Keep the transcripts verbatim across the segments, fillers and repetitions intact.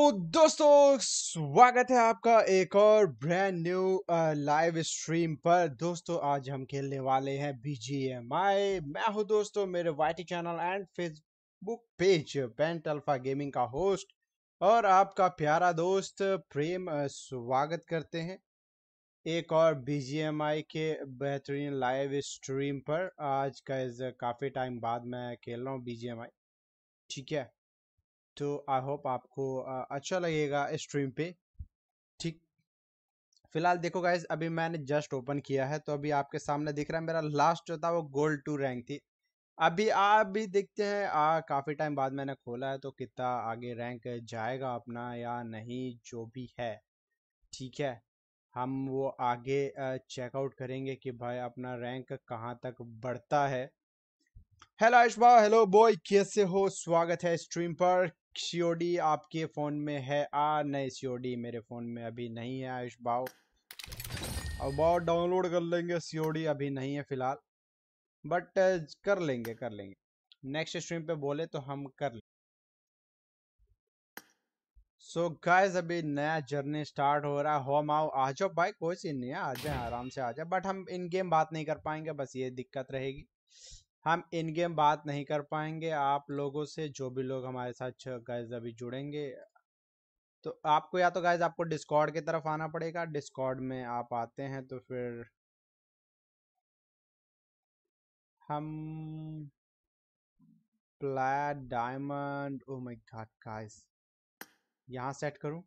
दोस्तों, स्वागत है आपका एक और ब्रांड न्यू लाइव स्ट्रीम पर। दोस्तों, आज हम खेलने वाले हैं बीजीएमआई। मैं हूं दोस्तों मेरे YT channel and Facebook page paint alpha gaming का होस्ट और आपका प्यारा दोस्त प्रेम। अ, स्वागत करते हैं एक और बीजीएमआई के बेहतरीन लाइव स्ट्रीम पर। आज का इस काफ़ी टाइम बाद मैं खेल रहा हूँ बीजीएमआई, ठीक है। तो आई होप आपको आ, अच्छा लगेगा स्ट्रीम पे, ठीक। फिलहाल देखो गाइज, अभी मैंने जस्ट ओपन किया है तो अभी आपके सामने दिख रहा है मेरा लास्ट जो था वो गोल्ड टू रैंक थी। अभी आप भी देखते हैं, आ, काफ़ी टाइम बाद मैंने खोला है तो कितना आगे रैंक जाएगा अपना या नहीं, जो भी है ठीक है। हम वो आगे चेकआउट करेंगे कि भाई अपना रैंक कहाँ तक बढ़ता है। हेलो आयुष्बा, हेलो बॉय, कैसे हो? स्वागत है स्ट्रीम पर। सीओडी आपके फ़ोन में है? आ नहीं, सीओडी मेरे फ़ोन में अभी नहीं है आयुष्बा। अब बहुत डाउनलोड कर लेंगे, सीओडी अभी नहीं है फ़िलहाल, बट कर लेंगे कर लेंगे नेक्स्ट स्ट्रीम पे बोले तो हम कर लेंगे। सो so गाइस, अभी नया जर्नी स्टार्ट हो रहा है। होम आओ, आ जाओ भाई, कोई सीन नहीं है, आ जाए आराम से आ जाए। बट हम इन गेम बात नहीं कर पाएंगे, बस ये दिक्कत रहेगी। हम इन गेम बात नहीं कर पाएंगे आप लोगों से, जो भी लोग हमारे साथ गाइस अभी जुड़ेंगे। तो आपको या तो गाइस आपको डिस्कॉर्ड की तरफ आना पड़ेगा। डिस्कॉर्ड में आप आते हैं तो फिर हम plat diamond, oh my god guys, यहाँ सेट करूँ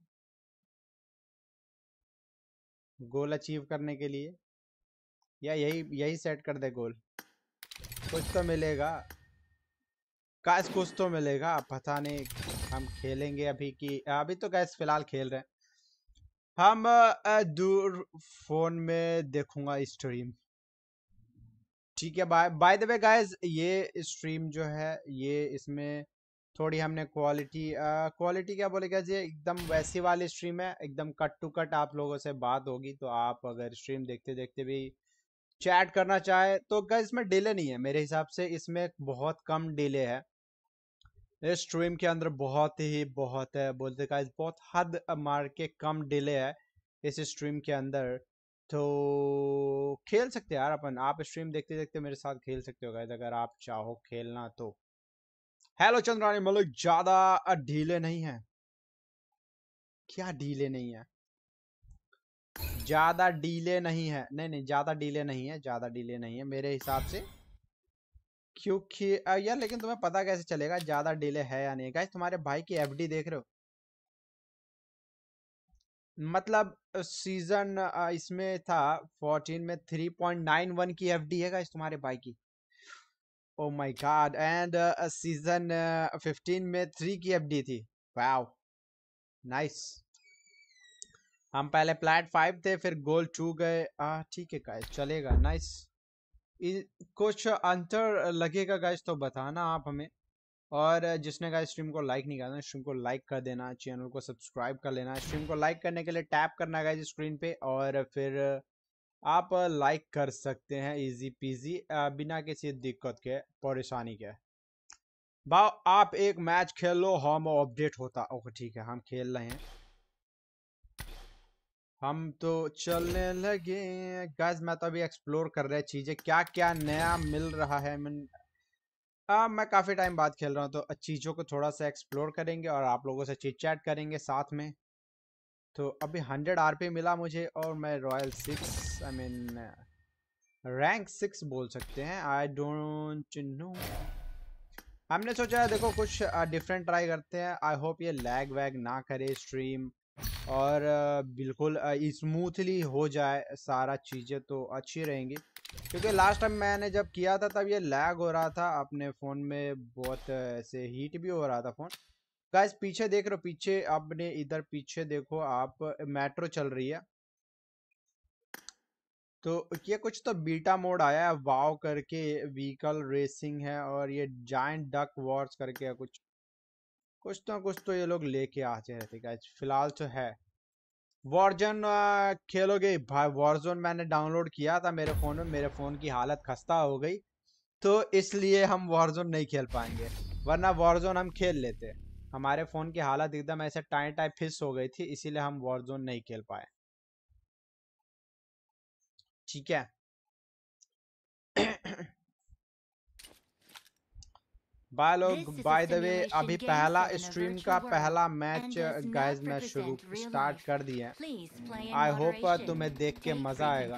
गोल अचीव करने के लिए, या यही यही सेट कर दे गोल? कुछ तो मिलेगा गाइस, कुछ तो मिलेगा, पता नहीं। हम खेलेंगे अभी की अभी तो गाइस फिलहाल खेल रहे हैं हम। अ, दूर फोन में देखूंगा स्ट्रीम, ठीक है। Bye by the way guys, ये स्ट्रीम जो है ये इसमें थोड़ी हमने क्वालिटी क्वालिटी क्या बोलेगा जी, एकदम वैसी वाली स्ट्रीम है, एकदम कट टू कट आप लोगों से बात होगी। तो आप अगर स्ट्रीम देखते देखते भी चैट करना चाहे तो गाइस, इसमें डिले नहीं है मेरे हिसाब से, इसमें बहुत कम डिले है इस स्ट्रीम के अंदर। बहुत ही बहुत है बोलते गाइस, बहुत हद मार के कम डिले है इस स्ट्रीम के अंदर। तो खेल सकते हैं यार अपन, आप स्ट्रीम देखते देखते मेरे साथ खेल सकते हो गाइस, अगर आप चाहो खेलना तो। हेलो चंद्रानी मलिक, ज्यादा ढीले नहीं है क्या? ढीले नहीं है, ज्यादा डीले नहीं है, नहीं नहीं ज्यादा डीले नहीं है, ज्यादा डीले नहीं है मेरे हिसाब से। क्योंकि अ, यार लेकिन तुम्हें पता कैसे चलेगा ज्यादा डिले है या नहीं? गाइस, तुम्हारे भाई की एफडी देख रहे हो? मतलब सीजन इसमें था फोर्टीन में थ्री पॉइंट नाइन वन की एफडी है गाइस तुम्हारे भाई की। Oh my god, and season fifteen में थ्री की एफडी थी। Wow, nice. हम पहले प्लेट फाइव थे, फिर गोल्ड टू गए। आ ठीक है गाइस, चलेगा, नाइस। कुछ अंतर लगेगा गाइस तो बताना आप हमें। और जिसने गाइस स्ट्रीम को लाइक नहीं करना, स्ट्रीम को लाइक कर देना, चैनल को सब्सक्राइब कर लेना। स्ट्रीम को लाइक करने के लिए टैप करना है गाइस स्क्रीन पे, और फिर आप लाइक कर सकते हैं इजी पीजी, बिना किसी दिक्कत के, परेशानी के। भाव आप एक मैच खेल लो, हम अपडेट होता। ओके ठीक है, हम खेल रहे हैं, हम तो चलने लगे गाइस। मैं तो अभी एक्सप्लोर कर रहे चीजें, क्या क्या नया मिल रहा है। मैं आ, मैं काफी टाइम बाद खेल रहा हूँ तो चीजों को थोड़ा सा एक्सप्लोर करेंगे और आप लोगों से चिट चैट करेंगे साथ में। तो अभी हंड्रेड आरपी मिला मुझे, और मैं royal six, I mean rank six बोल सकते हैं, आई डोंट नो। हमने सोचा है देखो कुछ डिफरेंट ट्राई करते हैं। आई होप ये लैग वैग ना करे स्ट्रीम, और अ, बिल्कुल स्मूथली हो जाए सारा चीज़ें, तो अच्छी रहेंगी। क्योंकि लास्ट टाइम मैंने जब किया था तब ये लैग हो रहा था अपने फ़ोन में, बहुत ऐसे हीट भी हो रहा था फ़ोन। गाइस पीछे देख रहे हो, पीछे अपने इधर पीछे देखो आप, मेट्रो चल रही है। तो ये कुछ तो बीटा मोड आया है, वाव करके व्हीकल रेसिंग है, और ये जायंट डक वॉर्स करके है कुछ कुछ तो कुछ तो ये लोग लेके आते रहते गाइस। फिलहाल तो है वॉरजन खेलोगे भाई? वॉरजोन मैंने डाउनलोड किया था मेरे फ़ोन में, मेरे फ़ोन की हालत खस्ता हो गई, तो इसलिए हम वॉरजोन नहीं खेल पाएंगे, वरना वॉरजोन हम खेल लेते। हमारे फ़ोन की हालत एकदम ऐसे टाई टाई फिस हो गई थी, इसीलिए हम वॉरजोन नहीं खेल पाए। ठीक है। बाय लोग, बाय द वे अभी पहला स्ट्रीम का पहला मैच गाइस मैं शुरू स्टार्ट कर दिया। आई होप तुम्हें देख के मज़ा आएगा।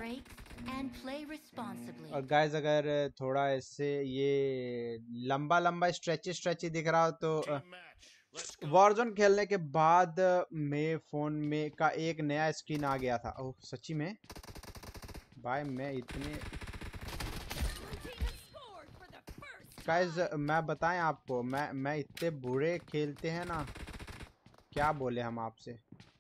और गाइस अगर थोड़ा इससे ये लंबा लंबा स्ट्रेची स्ट्रेची दिख रहा हो तो वॉरजोन खेलने के बाद मेरे फ़ोन में का एक नया स्क्रीन आ गया था। ओह सच्ची में भाई, मैं इतने गाइस मैं बताएं आपको, मैं मैं इतने बुरे खेलते हैं ना, क्या बोले हम आपसे।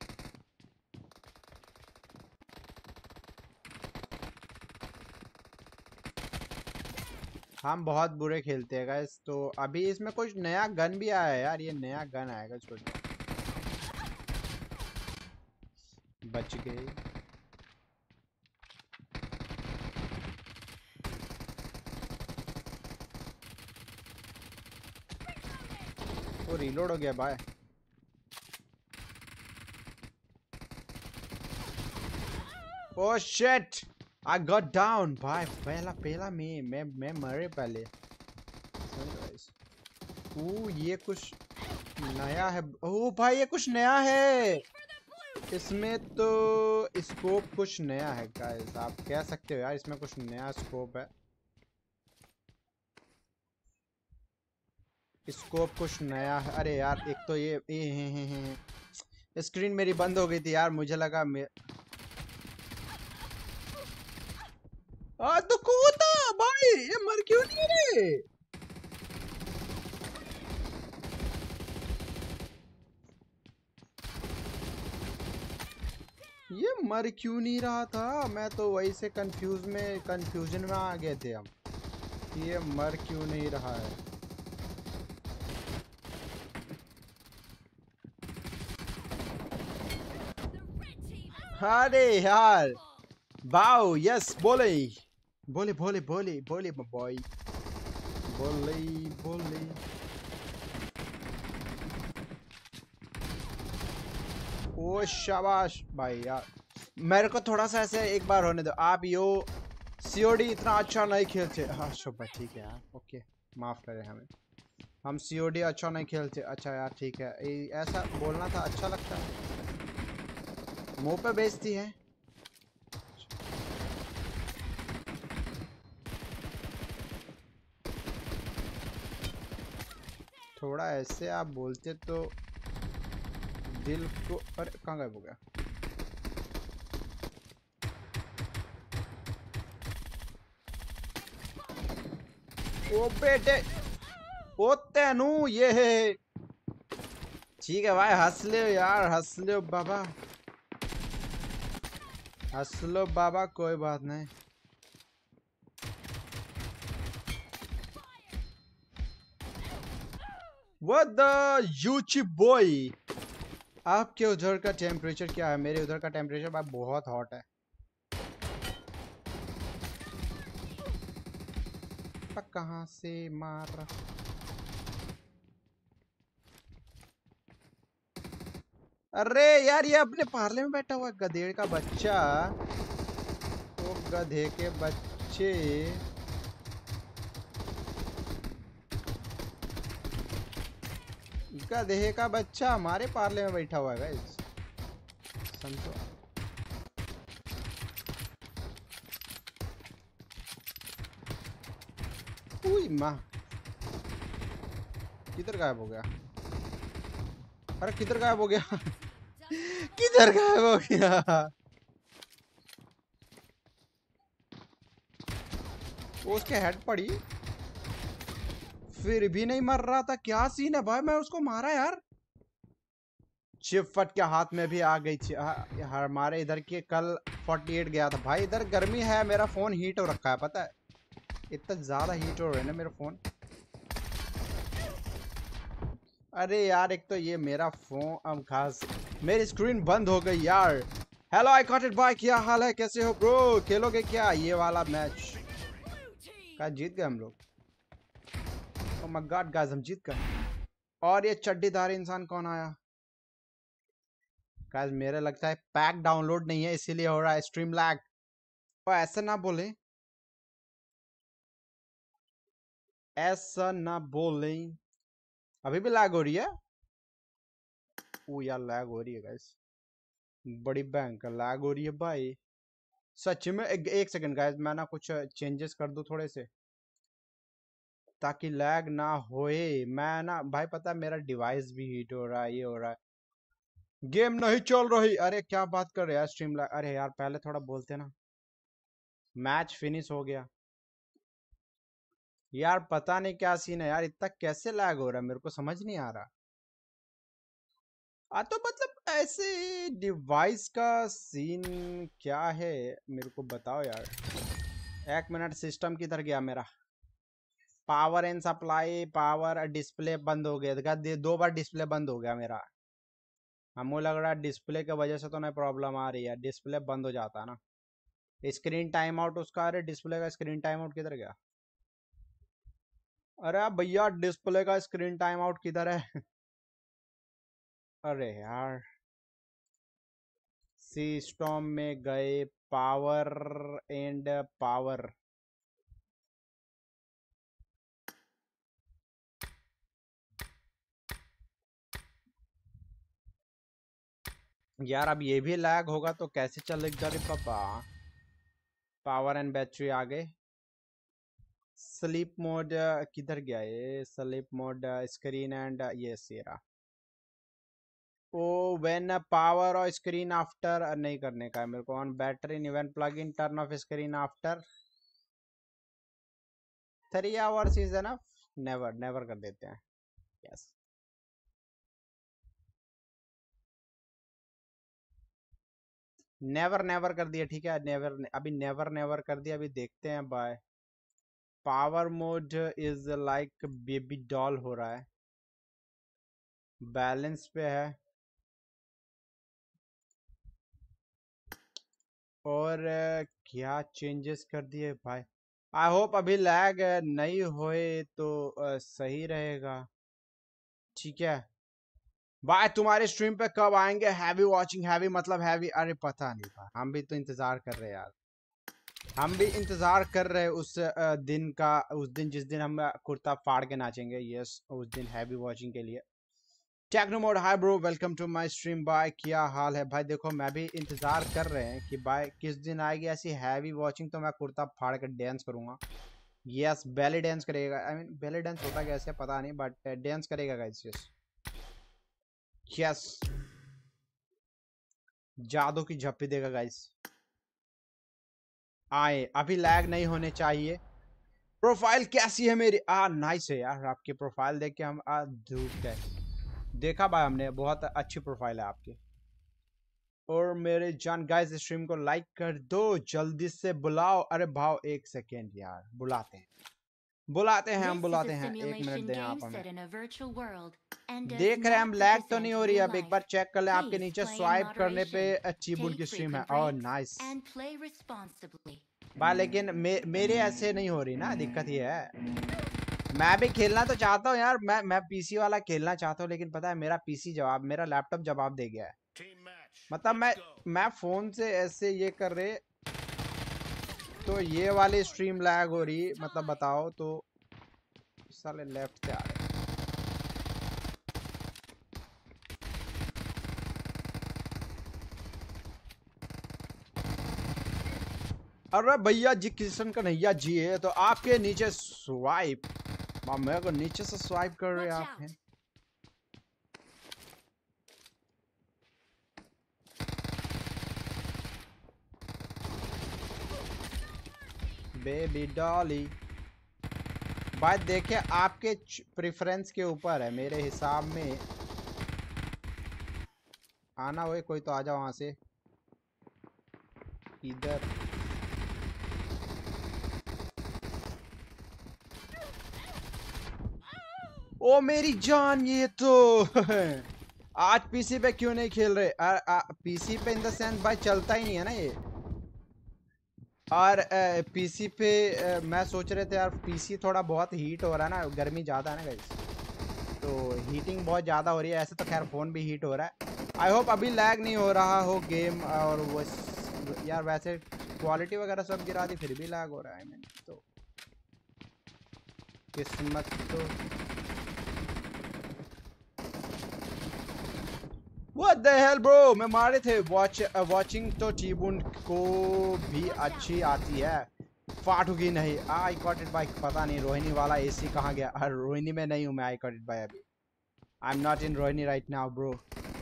हम बहुत बुरे खेलते हैं गाइस। तो अभी इसमें कुछ नया गन भी आया है यार, ये नया गन आएगा छोटा। बच गए। वो रीलोड हो गया भाई। Oh shit, I got down भाई। पहला पहला में मैं मैं मरे पहले। ओ ये कुछ नया है। ओ भाई ये कुछ नया है इसमें तो। स्कोप कुछ नया है गाइस, आप कह सकते हो यार इसमें कुछ नया स्कोप है। स्कोप कुछ नया है। अरे यार एक तो ये ए, हे, हे, हे, स्क्रीन मेरी बंद हो गई थी यार, मुझे लगा मे... आ तो कूदा भाई, ये मर क्यों नहीं रे। ये मर क्यों नहीं रहा था, मैं तो वही से कंफ्यूज में कंफ्यूजन में आ गए थे हम, ये मर क्यों नहीं रहा है। अरे यार वाओ, यस बोले बोले बोले बोले बोले बॉय, बोले बोले। ओ शाबाश भाई यार, मेरे को थोड़ा सा ऐसे एक बार होने दो। आप यो सीओडी इतना अच्छा नहीं खेलते। हाँ शुभ ठीक है यार, ओके माफ करें हमें, हम सीओडी अच्छा नहीं खेलते। अच्छा यार ठीक है, ऐसा बोलना था, अच्छा लगता है, मुंह पे बेइज्जती है। थोड़ा ऐसे आप बोलते तो दिल को। अरे कहाँ गायब हो गया। ओ बेटे, ओ तेनू ये है। ठीक है भाई, हंस ले यार, हंस ले बाबा, हंस लो बाबा, कोई बात नहीं। What the यूची बॉय। आपके उधर का टेम्परेचर क्या है? मेरे उधर का टेम्परेचर भाई बहुत हॉट है। कहाँ से मार रहा? अरे यार ये अपने पार्ले में बैठा हुआ गधेड़ का बच्चा। वो गधे के बच्चे, गधे का बच्चा हमारे पार्ले में बैठा हुआ है गाइस। संतो उई माँ, किधर गायब हो गया? अरे किधर गायब हो गया? किधर गायब हो गया? वो उसके हेड पड़ी, फिर भी नहीं मर रहा था। क्या सीन है भाई, मैं उसको मारा यार। चिप फट के हाथ में भी आ गई थी। हमारे इधर के कल अड़तालीस गया था भाई। इधर गर्मी है, मेरा फोन हीट हो रखा है, पता है इतना ज्यादा हीट हो रहा है ना मेरा फोन। अरे यार एक तो ये मेरा फोन अब खास, मेरी स्क्रीन बंद हो गई यार। हेलो आई कॉट इट भाई, क्या हाल है, कैसे हो ब्रो? खेलोगे क्या ये वाला मैच? का जीत गए हम लोग। ओह माय गॉड गाइस, हम जीत गए। और ये चड्डीदार इंसान कौन आया? गाइस मेरे लगता है पैक डाउनलोड नहीं है इसीलिए हो रहा है स्ट्रीम लैग। और ऐसा ना बोले, ऐसा ना बोले। अभी भी लैग हो रही है? ओ यार लैग हो रही है गाइस, बड़ी भयंकर लैग हो रही है भाई सच में। एक, एक सेकंड गाइस, मैं ना कुछ चेंजेस कर दूं थोड़े से ताकि लैग ना होए। मैं ना भाई पता है मेरा डिवाइस भी हीट हो रहा है, ये हो रहा है, गेम नहीं चल रही। अरे क्या बात कर रहे यार स्ट्रीम लैग। अरे यार पहले थोड़ा बोलते ना। मैच फिनिश हो गया यार, पता नहीं क्या सीन है यार, इतना कैसे लैग हो रहा है मेरे को समझ नहीं आ रहा। आ तो मतलब ऐसे डिवाइस का सीन क्या है मेरे को बताओ यार। एक मिनट, सिस्टम किधर गया मेरा? Power and supply, power, display बंद हो गया। देखा दो बार डिस्प्ले बंद हो गया मेरा। हमको लग रहा है डिस्प्ले की वजह से तो नहीं प्रॉब्लम आ रही है, डिस्प्ले बंद हो जाता है ना। स्क्रीन टाइम आउट उसका, अरे डिस्प्ले का स्क्रीन टाइम आउट किधर गया? अरे भैया डिस्प्ले का स्क्रीन टाइम आउट किधर है? अरे यार सिस्टम में गए, पावर एंड पावर। यार अब ये भी लैग होगा तो कैसे चलेगा रे पापा। पावर एंड बैटरी आ गए। स्लीप मोड किधर गया ये? स्लीप मोड, स्क्रीन एंड ये सीरा। ओ व्हेन पावर और स्क्रीन आफ्टर नहीं करने का है मेरे को। On battery even plug in turn off screen after three hours is enough. Never never कर देते हैं। यस नेवर नेवर कर दिया, ठीक है नेवर, अभी नेवर नेवर कर दिया। अभी देखते हैं bye. Power mode is like baby doll हो रहा है, बैलेंस पे है। और uh, क्या चेंजेस कर दिए भाई। आई होप अभी लैग नहीं होए तो uh, सही रहेगा। ठीक है भाई, तुम्हारे स्ट्रीम पे कब आएंगे? हैवी वॉचिंग, हैवी मतलब हैवी? अरे पता नहीं भाई, हम भी तो इंतजार कर रहे हैं यार। हम भी इंतजार कर रहे हैं उस uh, दिन का, उस दिन जिस दिन हम कुर्ता फाड़ के नाचेंगे। यस उस दिन हैवी वॉचिंग के लिए। Techno mode, hi bro, welcome to my stream bye. क्या हाल है भाई? देखो मैं भी इंतजार कर रहे हैं कि भाई किस दिन आएगी ऐसी हैवी वॉचिंग तो मैं कुर्ता फाड़ कर डांस करूंगा। यस बेली डांस करेगा, आई मीन बेली डांस होता कैसे पता नहीं, बट डांस करेगा गाइस। यस यस जादू की झप्पी देगा गाइस। आए अभी लैग नहीं होने चाहिए। प्रोफाइल कैसी है मेरी? आ नाइस है यार, आपकी प्रोफाइल देख के हम आ धूप गए। देखा भाई हमने, बहुत अच्छी प्रोफाइल है आपकी। और मेरे जान गाइस स्ट्रीम को लाइक कर दो, जल्दी से बुलाओ। अरे भाव एक सेकेंड यार, बुलाते हैं बुलाते हैं हम बुलाते हैं। एक मिनट दें आप हमें। देख रहे हैं हम, लैग तो नहीं हो रही है। अब एक बार चेक कर ले, आपके नीचे स्वाइप करने पे चीबुन की स्ट्रीम है। ओह नाइस भाई, लेकिन मे, मेरे ऐसे नहीं हो रही ना, दिक्कत ये है। मैं भी खेलना तो चाहता हूँ यार, मैं मैं पीसी वाला खेलना चाहता हूँ, लेकिन पता है मेरा पीसी जवाब, मेरा लैपटॉप जवाब दे गया है। मतलब मैं मैं फोन से ऐसे ये कर रहे तो ये वाली स्ट्रीम लैग हो रही, मतलब बताओ तो। साले लेफ्ट से आ रहे। अरे भैया जी किशन कन्हैया जी है तो आपके नीचे स्वाइप, मेरे को नीचे से स्वाइप कर रहे आप हैं। बेबी डॉली भाई देखे आपके प्रेफरेंस के ऊपर है, मेरे हिसाब में आना हुए कोई तो आ जाओ वहां से इधर। ओ मेरी जान, ये तो आज पीसी पे क्यों नहीं खेल रहे? आ, आ, पीसी पे इन द सेंस भाई चलता ही नहीं है ना ये। और आ, पीसी पे आ, मैं सोच रहे थे यार, पीसी थोड़ा बहुत हीट हो रहा है ना, गर्मी ज्यादा है ना गाइस। तो हीटिंग बहुत ज़्यादा हो रही है। ऐसे तो खैर फ़ोन भी हीट हो रहा है। आई होप अभी लैग नहीं हो रहा हो गेम। और वो यार वैसे क्वालिटी वगैरह सब गिरा दी फिर भी लैग हो रहा है। मैंने तो किस्मत तो What the hell bro, मैं मारे थे। वॉच वॉचिंग तो टीबून को भी अच्छी आती है, फाटूगी नहीं। I caught it bike. पता नहीं रोहिणी वाला एसी कहाँ गया। हर रोहिणी में नहीं हूँ मैं। आई कॉट इट बाय अभी। I am not in Rohini right now bro.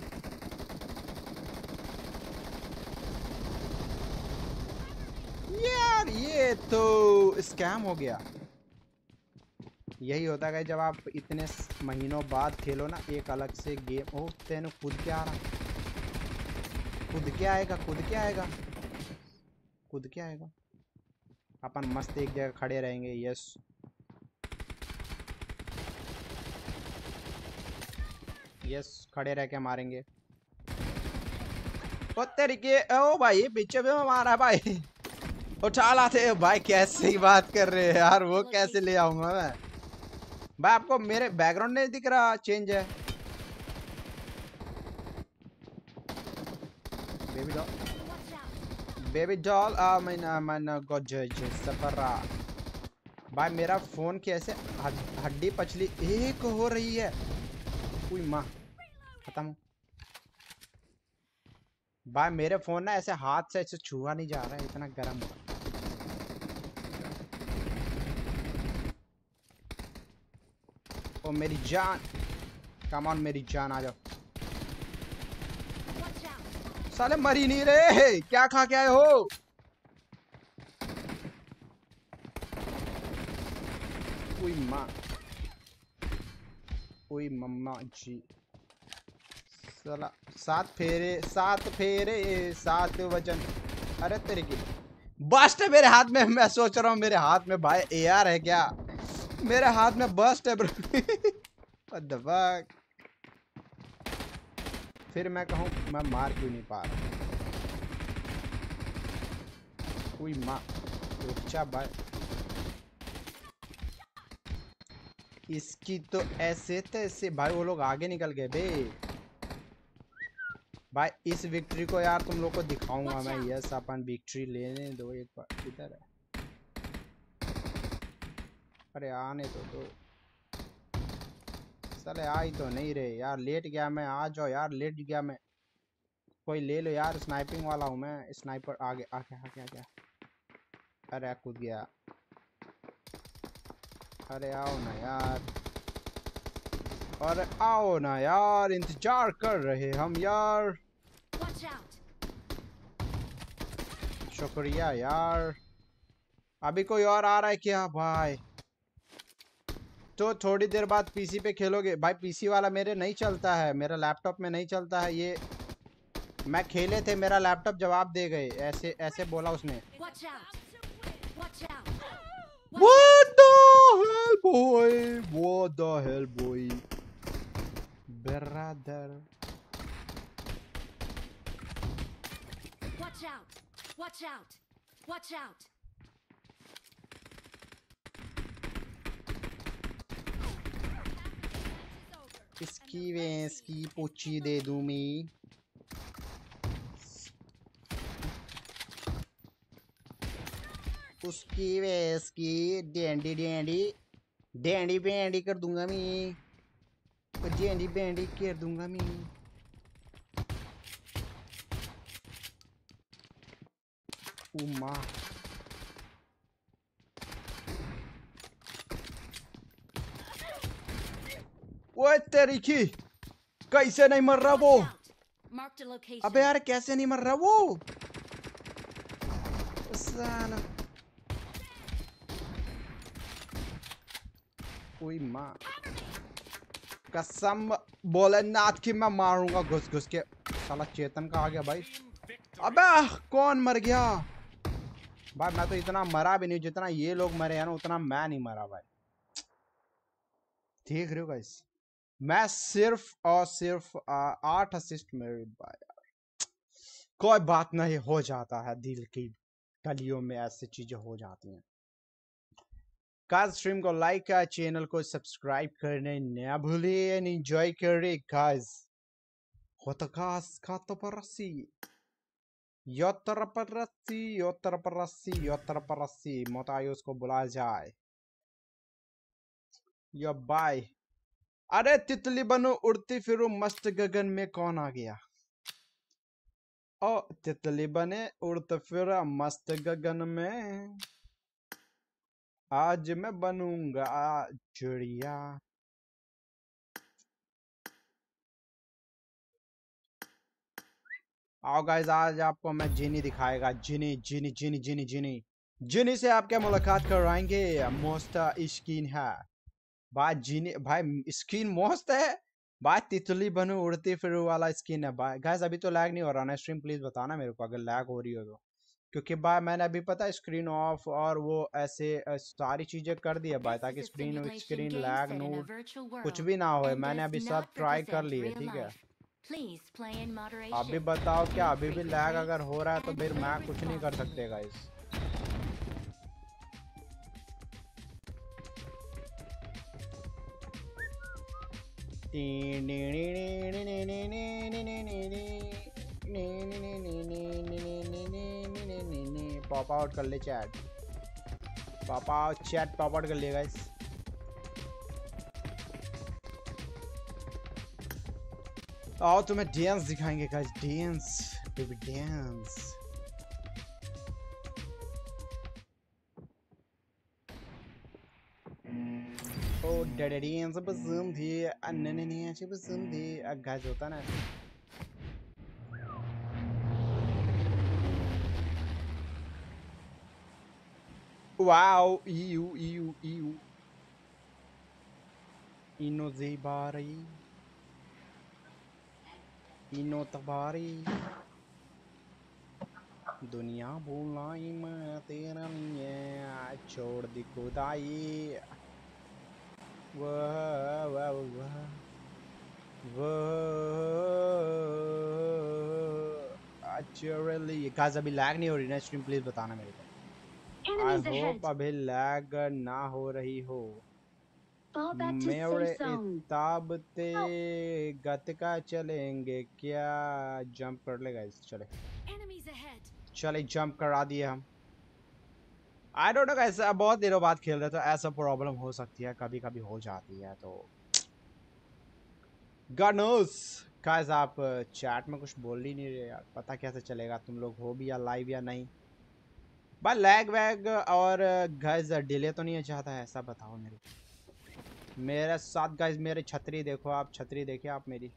यार ये तो स्कैम हो गया। यही होता है जब आप इतने महीनों बाद खेलो ना एक अलग से गेम। ओ तेन खुद क्या आ रहा, खुद क्या आएगा, खुद क्या आएगा, खुद क्या आएगा। अपन मस्त एक जगह खड़े रहेंगे। यस यस, खड़े रह के मारेंगे। ओ तरीके। ओ भाई पीछे भी मारा भाई। उठा लाते भाई। कैसे ही बात कर रहे हैं यार, वो कैसे ले आऊंगा मैं भाई। आपको मेरे बैकग्राउंड नहीं दिख रहा चेंज है। बेबी डॉल, बेबी डॉल आ मैंने मैंने गोजेज सफरा। भाई मेरा फोन कैसे हड्डी पचली एक हो रही है। कोई माँ खत्म। भाई मेरे फोन ना ऐसे हाथ से ऐसे छुआ नहीं जा रहा है, इतना गर्म हो। ओ मेरी जान, कम ऑन मेरी जान आ जाओ। साले मरी नहीं रहे, क्या खा के आए हो। कोई माँ, कोई मम्मा जी। साला सात फेरे, सात फेरे, सात वजन। अरे तेरे की बस्ट है मेरे हाथ में। मैं सोच रहा हूँ मेरे हाथ में भाई एआर है क्या। मेरे हाथ में बस्ट है ब्रो। What the fuck? फिर मैं कहूँ मैं मार क्यों नहीं पा रहा। कोई माँ रुचा भाई। इसकी तो ऐसे तैसे भाई। वो लोग आगे निकल गए बे भाई। इस विक्ट्री को यार तुम लोग को दिखाऊंगा मैं। यस अपन विक्ट्री लेने दो एक बार। इधर है। अरे आने तो दो। चले आ ही तो नहीं रहे यार। लेट गया मैं। आ जाओ यार, लेट गया मैं। कोई ले लो यार, स्नाइपिंग वाला हूँ मैं। स्नाइपर आगे आगे आगे आगे। अरे कूद गया। अरे आओ ना यार, अरे आओ ना यार, इंतजार कर रहे हम यार। शुक्रिया यार। अभी कोई और आ रहा है क्या भाई। तो थोड़ी देर बाद पीसी पे खेलोगे भाई। पीसी वाला मेरे नहीं चलता है, मेरा लैपटॉप में नहीं चलता है ये। मैं खेले थे, मेरा लैपटॉप जवाब दे गए। ऐसे ऐसे बोला उसने। What the hell boy, what the hell boy, brother. Watch out, watch out, watch out. इसकी वेस की पोची दे दूं मैं। उसकी वेस की डेंडी डेंडी डेंडी बेंडी कर दूंगा मैं। डेंडी बेंडी कर दूंगा मैं। उमा वो तेरी की कैसे नहीं मर रहा वो। अबे यार कैसे नहीं मर रहा वो। कोई माँ कसम भोलेनाथ की मैं मारूंगा घुस घुस के। साला चेतन का आ गया भाई। अबे कौन मर गया भाई। मैं तो इतना मरा भी नहीं जितना ये लोग मरे हैं ना, उतना मैं नहीं मरा भाई। देख रहे हो गाइस, मैं सिर्फ और सिर्फ आठ असिस्ट मेरे भाई। कोई बात नहीं, हो जाता है। दिल की गलियों में ऐसी चीजें हो जाती हैं। गाइस स्ट्रीम को लाइक का चैनल को सब्सक्राइब करने ना भूलिए एंड एंजॉय करिए गाइस। होतकास खातोपरसी योतरपरसी योतरपरसी योतरपरसी मोटायुस को बुलाया जाए। Yo bye. अरे तितली बनो उड़ती फिरूं मस्त गगन में कौन आ गया। ओ तितली बने उड़ते फिरा मस्त गगन में, आज मैं बनूंगा चिड़िया। आओ गाइस, आज आपको मैं जिनी दिखाएगा। जिनी जिनी जिनी जिनी जिनी जिनी से आप क्या मुलाकात कराएंगे। मस्त स्किन है भाई। जिनी भाई स्किन मस्त है भाई। तितली बनू उड़ती फिर वाला स्किन है भाई। गाइस अभी तो लैग नहीं हो रहा ना स्ट्रीम? प्लीज बताना मेरे को अगर लैग हो रही हो तो, क्योंकि भाई मैंने अभी पता स्क्रीन ऑफ और वो ऐसे सारी चीजें कर दी है भाई, ताकि स्क्रीन स्क्रीन लैग नोट कुछ भी ना हो। मैंने अभी सब ट्राई कर लिए, ठीक है। अभी बताओ क्या अभी भी लैग अगर हो रहा है तो फिर मैं कुछ नहीं कर सकते गाइस। पॉप आउट कर ले chat, pop out chat pop out कर ले गाइस। आओ तुम्हें डांस दिखाएंगे guys. Dance baby dance. Oh daddy dance पसंद है, अन्य नहीं अच्छी पसंद है गाइस, होता ना। वाओ यू यू यू इनो ज़ेबारी इनो तबारी दुनिया भूलाई मैं तेरा नहीं है, छोड़ दी खुदाई। वाह वाह वाह वाह। एक्चुअली गाइस अभी लैग नहीं हो रही ना स्ट्रीम? प्लीज बताना मेरे को। आई होप अभी लैग ना हो रही हो। मेरे इताबते गतका चलेंगे क्या? जंप कर ले गाइस। चले चले जंप करा दिए हम। आई डोंट नो गाइस, बहुत देरों बाद खेल रहे तो ऐसा प्रॉब्लम हो सकती है, कभी कभी हो जाती है तो गॉड नोस। गाइस आप चैट में कुछ बोल ही नहीं रहे यार, पता कैसे चलेगा तुम लोग हो भी या लाइव या नहीं। बस लैग वैग और गाइस डिले तो नहीं चाहता है, ऐसा बताओ मेरे को। मेरे साथ गाइस मेरे छतरी देखो आप, छतरी देखिए आप मेरी।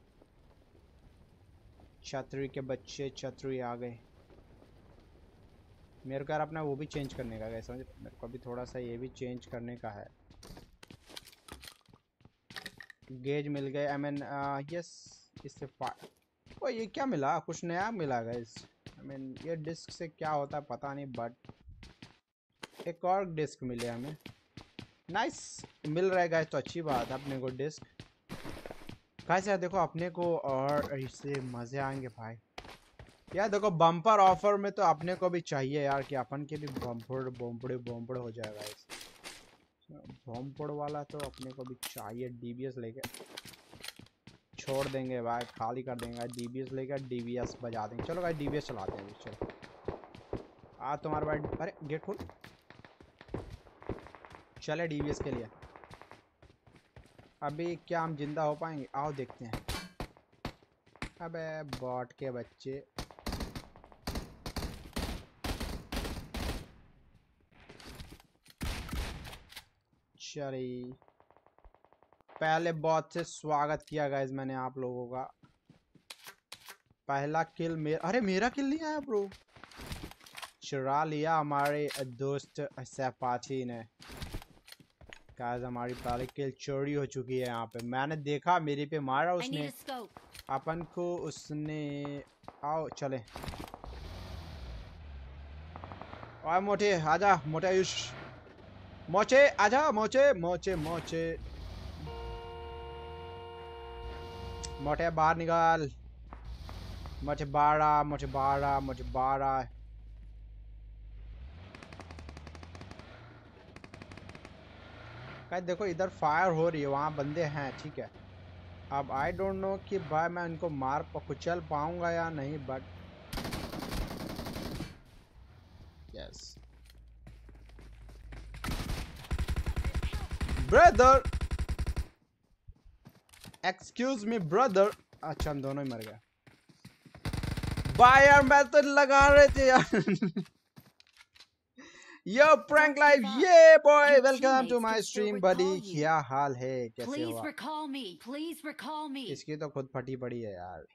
छतरी के बच्चे छतरी आ गए। मेरे को यार अपना वो भी चेंज करने का गाइस, समझ मेरे को अभी थोड़ा सा ये भी चेंज करने का है। गेज मिल गए आई मीन यस। इससे ओ ये क्या मिला? कुछ नया मिला गाइस। आई मीन ये डिस्क से क्या होता है पता नहीं, बट एक और डिस्क मिले हमें। नाइस मिल रहा है गाइस तो अच्छी बात है अपने को डिस्क। गाइस यार देखो अपने को और इससे मजे आएंगे भाई। यार देखो बम्पर ऑफर में तो अपने को भी चाहिए यार कि अपन के भी बम्पर बम्पड़े बम्पड़े हो जाएगा इस बम्पर वाला तो अपने को भी चाहिए। डीबीएस लेके छोड़ देंगे भाई, खाली कर देंगे। डीबीएस लेकर डीबीएस बजा देंगे। चलो भाई डीबीएस चलाते हैं। चलो आ तुम्हारे भाई, अरे गेट खोल। चले डीबीएस के लिए। अभी क्या हम जिंदा हो पाएंगे? आओ देखते हैं। अबे बॉट के बच्चे। चलिए पहले बॉट से स्वागत किया गाइस मैंने आप लोगों का। पहला किल मेरा। अरे मेरा किल नहीं आया ब्रो, चुरा लिया हमारे दोस्त सैपाची ने। गाइस हमारी पहली किल चोरी हो चुकी है यहाँ पे। मैंने देखा मेरे पे मारा उसने अपन को, उसने। आओ चले। ओए मोटे आजा, मोटे आयुष मोचे आजा, मोचे मोचे मोचे मोटे बाहर निकाल। मोटे बारह मोटे बारह मोटे बारह। गाइस देखो इधर फायर हो रही है, वहाँ बंदे हैं, ठीक है। अब आई डोंट नो कि भाई मैं इनको मार कुचल पाऊंगा या नहीं, but yes brother, excuse me brother. अच्छा हम दोनों ही मर गए भाई यार, मैं तो लगा रहे थे यार। यो प्रैंक लाइव, ये boy, welcome to my stream buddy. क्या हाल है, कैसे हो आप? इसकी तो खुद फटी पड़ी है यार।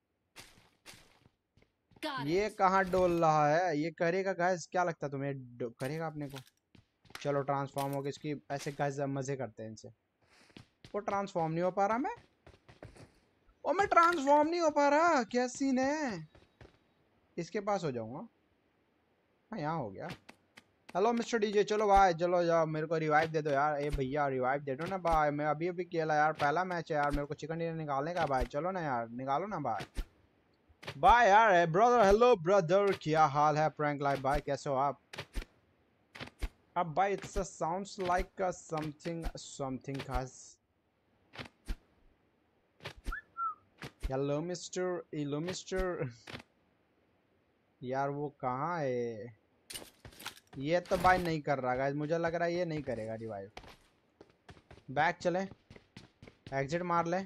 ये कहाँ डोल रहा है, ये करेगा गाइस? क्या लगता है तुम्हें करेगा अपने को? चलो ट्रांसफॉर्म होके इसकी ऐसे गाइस मजे करते हैं इनसे। वो ट्रांसफॉर्म नहीं हो पा रहा मैं, ओ मैं ट्रांसफॉर्म नहीं हो पा रहा, क्या सीन है? इसके पास हो जाऊंगा। हाँ यहाँ हो गया। हेलो मिस्टर डीजे, चलो भाई चलो यार, मेरे को रिवाइव दे दो यार। ए भैया रिवाइव दे दो ना भाई, मैं अभी अभी खेला यार, पहला मैच है यार, मेरे को चिकन डिनर निकालने का भाई। चलो ना यार, निकालो ना भाई। बाय यार ब्रदर, हेलो ब्रदर, क्या हाल है? प्रैंक लाइव भाई, कैसे हो आप? अब भाई it's sounds like something something खास। Hello mister, hello mister. यार वो कहाँ है? ये तो भाई नहीं कर रहा गाइस, मुझे लग रहा है ये नहीं करेगा रिवाइव। बैक चले, एग्जिट मार ले।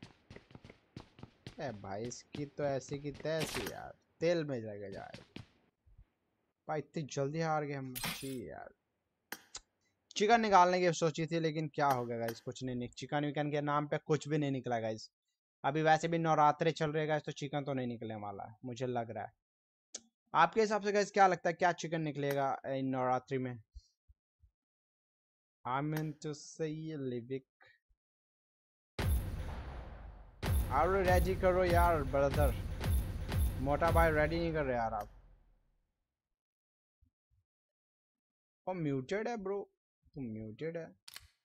ए भाई इसकी तो ऐसी की तैसी यार, तेल में लगे जाए भाई। इतनी जल्दी हार गए हम यार। चिकन निकालने की सोची थी, लेकिन क्या हो गया गाइस, कुछ नहीं, चिकन विकन के नाम पे कुछ भी नहीं निकला गाइस। अभी वैसे भी नवरात्रे चल रहे गाइस, तो चिकन तो नहीं निकलने वाला है मुझे लग रहा है। आपके हिसाब से गाइस क्या लगता है, क्या चिकन निकलेगा इन नवरात्रि में? I meant to say लिविक। अरे रेडी करो यार ब्रदर, मोटा भाई रेडी नहीं कर रहे यार आप। वो म्यूटेड है ब्रो, तुम म्यूटेड है।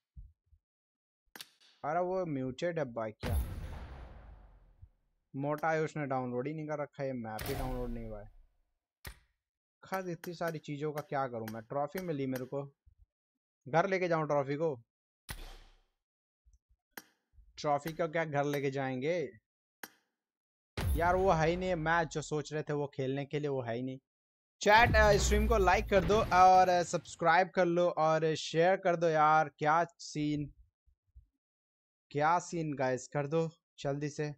अरे वो म्यूटेड है भाई, क्या मोटा है, उसने डाउनलोड ही नहीं कर रखा है, ये मैप ही डाउनलोड नहीं हुआ है। खैर इतनी सारी चीज़ों का क्या करूं मैं, ट्रॉफी मिली मेरे को, घर लेके जाऊं ट्रॉफी को? ट्रॉफी का क्या घर लेके जाएंगे यार, वो है ही नहीं मैच जो सोच रहे थे वो खेलने के लिए, वो है ही नहीं। चैट स्ट्रीम को लाइक कर दो और सब्सक्राइब कर लो और शेयर कर दो यार। क्या सीन, क्या सीन गाइस, कर दो जल्दी से,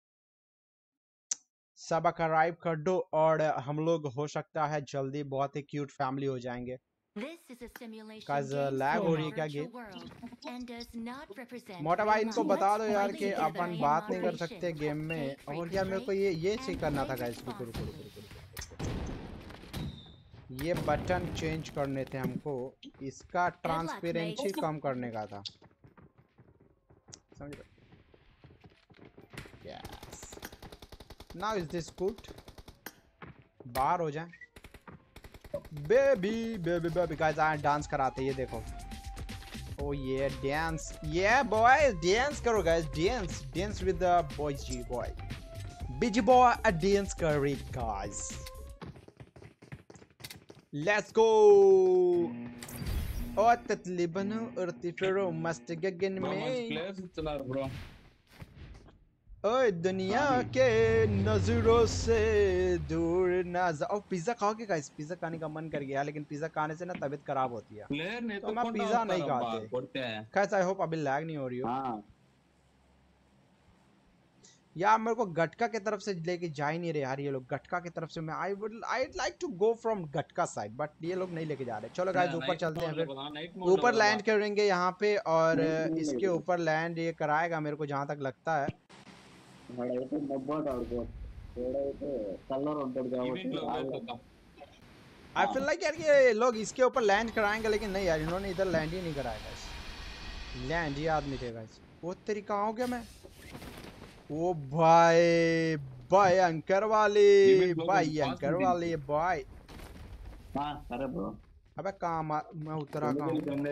सब्सक्राइब कर दो और हम लोग हो सकता है जल्दी बहुत ही क्यूट फैमिली हो जाएंगे। काज लैग हो रही है क्या गेम? मोटा भाई इनको बता दो यार कि अपन बात नहीं कर सकते गेम में। और यार मेरे को ये ये चेक करना था गाइस, रुको रुको रुको रुको, ये बटन चेंज करने थे हमको, इसका ट्रांसपेरेंसी कम करने का था, समझ रहे? Yes now is this good, बाहर हो जाए। बेबी बेबी बेबी गाइस आए डांस कराते, ये देखो। ओ ये डांस, ये बॉय डांस करो guys, dance dance with the boys G boy, BG boy a dance कर रही गाइस, लेट्स गो। ओ तितली बनो उड़ती फिरो मस्त गगन में, ओए दुनिया के नजरों से दूर ना जाओ। पिज्जा खाओगे गाइस? पिज्जा खाने का मन कर गया, लेकिन पिज्जा खाने से ना तबीयत खराब होती है, तो, तो मैं पिज्जा नहीं खाते। खैर आई होप अभी लैग नहीं हो रही हो। हाँ। यार मेरे को गटका की तरफ से लेके जा ही नहीं रहे यार ये लोग, गटका की तरफ से मैं I would I like to go from Gatka side, but ये लोग नहीं लेके जा रहे। चलो गाइस ऊपर चलते हैं, फिर ऊपर लैंड करेंगे यहाँ पे, और इसके ऊपर लैंड ये कराएगा मेरे को जहाँ तक लगता है। आई फील लाइक यार ये लोग इसके ऊपर लैंड कराएंगे, लेकिन नहीं यार इन्होंने इधर लैंड ही नहीं कराया। लैंड ही आदमी थे गाइस। वो तेरी कहाँ हो गया मैं? ओ भाई भयंकर वाली, भयंकर वाली भाई। हाँ अरे ब्रो, अबे कहाँ मैं उतरा कहाँ?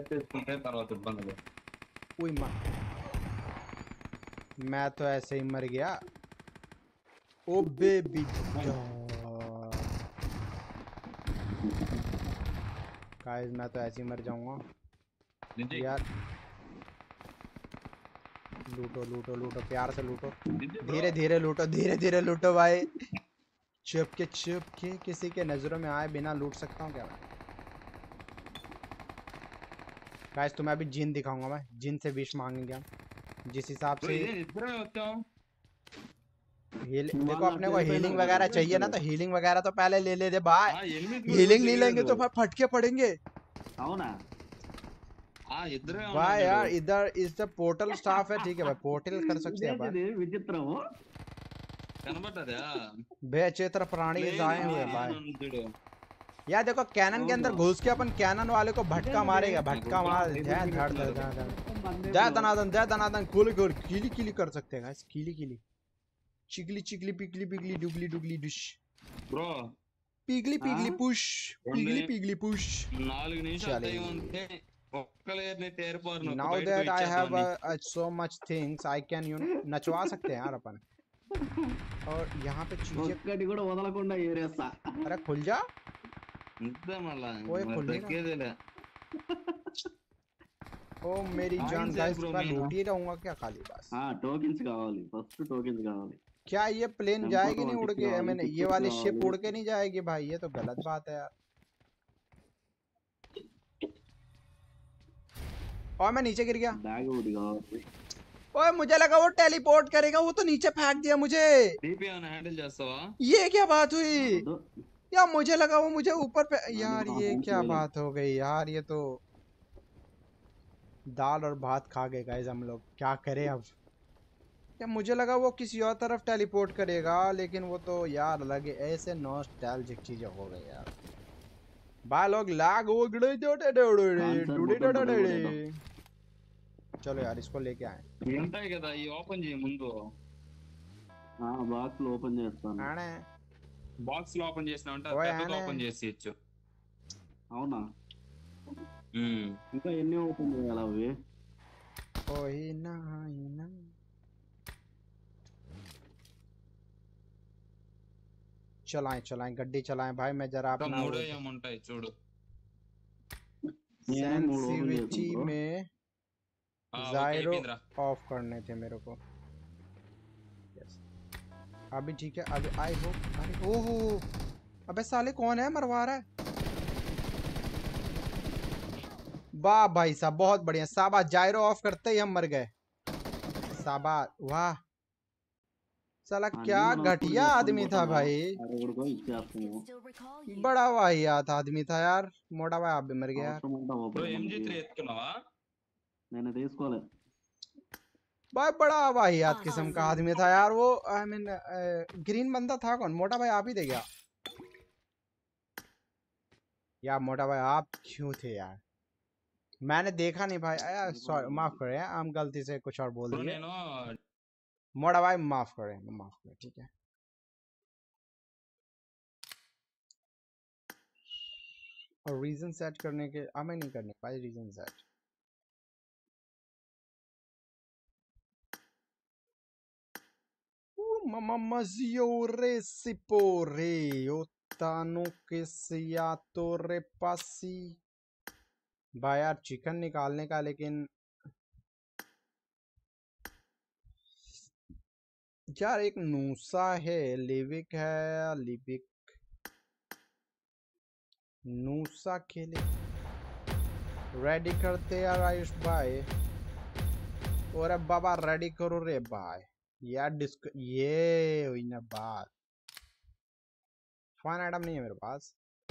मैं तो ऐसे ही मर गया। ओ बेबी गाइस, मैं तो ऐसे ही मर जाऊंगा यार। लूटो लूटो लूटो, प्यार से लूटो, दीदी ब्रो धीरे धीरे लूटो, धीरे धीरे लूटो भाई। चुप के चुप के किसी के नजरों में आए बिना लूट सकता हूँ क्या मैं? गाइस तुम्हें अभी जिन दिखाऊंगा मैं, जिन से विश मांगेंगे हम जिस हिसाब ब्रो से। ये इधर होता हूँ हील देखो వాళ్ళ अपने को వెళ్ళిపోయినారు हीलिंग కదా वगैरह चाहिए ना, ఇద్దరు. तो हीलिंग वगैरह तो पहले ले ले दे भाई। हाँ एनिमीज కూడా हीलिंग नहीं लेंगे తెలియదు तो भाई फटके पड़ेंगे అవునా? हाँ इधरे भाई ఉన్నాడు यार। इधर इस पोर्टल स्टाफ है, ठीक है भाई, पोर्टल कर सकते हैं अपन। ఇదేంటిది విచిత్రము? కనబడ్డదా बेचित्र प्राणी లేదు आए हुए ఇది भाई। నన్ను చూడు यार देखो कैनन के अंदर అవును. घुस के अपन कैनन वाले को भटका मारेगा, भटका मार जय धड़ धड़ धड़ धड़। जय दनादन जय दनादन खोल खोल कीली कीली कर सकते हैं गाइस, कीली कीली चिकली चिकली पिकली पिकली डुगली डुगली डिश బ్రో पिगली पिगली हाँ? पुश पिगली రెండు- पिगली पुश। నాలుగు నిమిషాలు चले టైం ఉంటే ఒక్కలేని తేరిపోరు now that I have uh, uh, so much things I can you know नचवा सकते हैं यार अपन। और यहाँ पे चीजें, ఒక్కటి కూడా వదలకుండా ఏరేస్తా. अरे खुल जा। అంతే మళ్ళా ఓయ్ మరి खुल नहीं తగ్గేదేలే ओ मेरी हाँ, जान इनसे गाइस, bro मैं मैं लूट ही रहूंगा क्या खाली बस। ఆ టోకెన్స్ కావాలి, ఫస్ట్ టోకెన్స్ కావాలి. क्या ये प्लेन Tempo जाएगी तो नहीं उड़ टिक के? लगा मैंने ली, ये टिक वाली लगा शिप ली। उड़ के नहीं जाएगी भाई, ये तो गलत बात है यार। और मैं नीचे गिर गया। బ్యాగ్ ఒకటి కావాలి. ओए मुझे लगा वो टेलीपोर्ट करेगा, वो तो नीचे फेंक दिया मुझे। టీపీ ఏమైనా హ్యాండిల్ చేస్తావా ये क्या बात हुई వద్దు. यार? मुझे लगा वो मुझे ऊपर पे, यार हाँ, ये हाँ, क्या ले लो। बात हो गई यार? ये तो दाल और भात खा गए गाइस हम लोग, क्या करें अब? या मुझे लगा वो किसी और तरफ टेलीपोर्ट करेगा, लेकिन वो तो यार अलग ऐसे नॉस्टैल्जिक चीजें हो गई यार। बाय लोग लाग वो गड़े जोड़े Cancer डूडे button डोडे दबाओ, डोडे। चलो यार इसको लेके आए। ఉంటాయి కదా ఈ ఓపెన్ చేయి ముందు ఆ బాక్స్ లో ఓపెన్ చేస్తాను. आने బాక్స్ లో ఓపెన్ చేసినావంటే ఓయ్ పెద్దగా ఆనే. ఓపెన్ చేసేయచ్చు అవునా? ఉమ్. ఇంకా ఎన్ని ఓపెన్ చేయాలి అవి? ओही ना ही ना। चलाएं चलाएं गड्डी चलाएं भाई, मैं जरा ఇంకా अपना మూడో ఏముంటాయి చూడు నేను మూడు ఓపెన్ सेंसिटिविटी చేశాను బ్రో. में ఆ, ఓకే, जायरो అయిపోయిందిరా. ऑफ करने थे मेरे को। यस अभी ठीक है, अभी आई हो। अरे ओहो, अबे साले कौन है मरवा रहा है? वाह भाई साहब बहुत बढ़िया, शाबाश। जायरो ऑफ करते ही हम मर गए, शाबाश। वाह साला అన్నీ क्या మనం అప్పుడు घटिया చేసుకొని आदमी था పోతాము. भाई, అరవడికో ఇచ్చేస్తాము. बड़ा वाहियात आदमी था यार। मोटा भाई आप भी मर गया यार। అవసరం ఉంటే బ్రో ఓపెన్ ఎంజీ త్రీ మనకి. ఎత్తుకున్నావా నేను తీసుకోలే. भाई बड़ा वाहियात किस्म का आदमी था यार वो। आई मीन ग्रीन बंदा था कौन? मोटा भाई आप ही थे क्या? यार मोटा भाई आप क्यों थे यार? मैंने देखा नहीं भाई यार, सॉरी माफ करें, हम गलती से कुछ और बोल బ్రో दिए। నేను मोटा भाई माफ करें, माफ करें, ठीक है। और रीजन सेट करने के हमें नहीं करने भाई reason set. Mamma maggiore si porre ottano che sia torre passi। भाई यार चिकन निकालने का, लेकिन यार एक नूसा है, लिविक है, लिविक नूसा के लिए रेडी करते यार आयुष भाई। और बाबा रेडी करो रे भाई यार। डिस्क ये हुई ना बात, फन आइटम नहीं है मेरे पास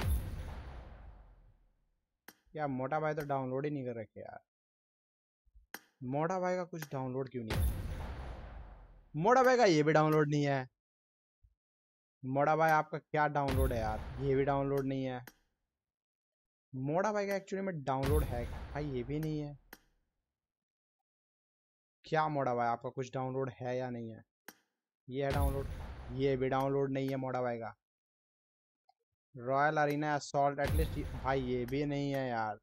यार। मोटा भाई तो डाउनलोड ही नहीं कर रखे यार। मोटा भाई का कुछ डाउनलोड क्यों नहीं है? मोटा भाई का ये भी डाउनलोड नहीं है। मोटा भाई आपका क्या डाउनलोड है यार? ये भी डाउनलोड नहीं है। मोटा भाई का एक्चुअली में डाउनलोड है भाई, ये भी नहीं है। क्या मोटा भाई आपका कुछ डाउनलोड है या नहीं है? ये है डाउनलोड, ये भी डाउनलोड नहीं है मोटा भाई का। रॉयल अरीना असॉल्ट एटलीस्ट भाई ये भी नहीं है यार।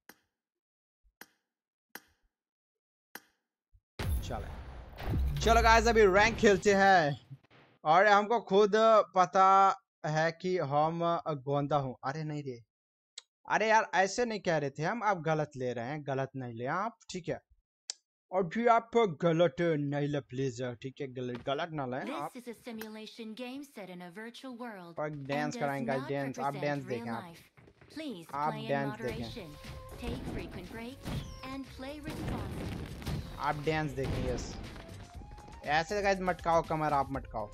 चलो चलो गाइस अभी रैंक खेलते हैं। और हमको खुद पता है कि हम गोंदा हूँ। अरे नहीं रे, अरे यार ऐसे नहीं कह रहे थे हम, आप गलत ले रहे हैं, गलत नहीं ले आप, ठीक है। और जी आप गलत नहीं ले प्लीज, ठीक है? गलत गलत ना लें आप। This is a simulation game set in a virtual world और and डांस does कराएंगे, not डांस आप represent डांस real देखें आप life. Please आप play in डांस देखें moderation, take frequent breaks, and play responsibly. आप डांस देखें। Yes ऐसे गाइस मटकाओ कमर, आप मटकाओ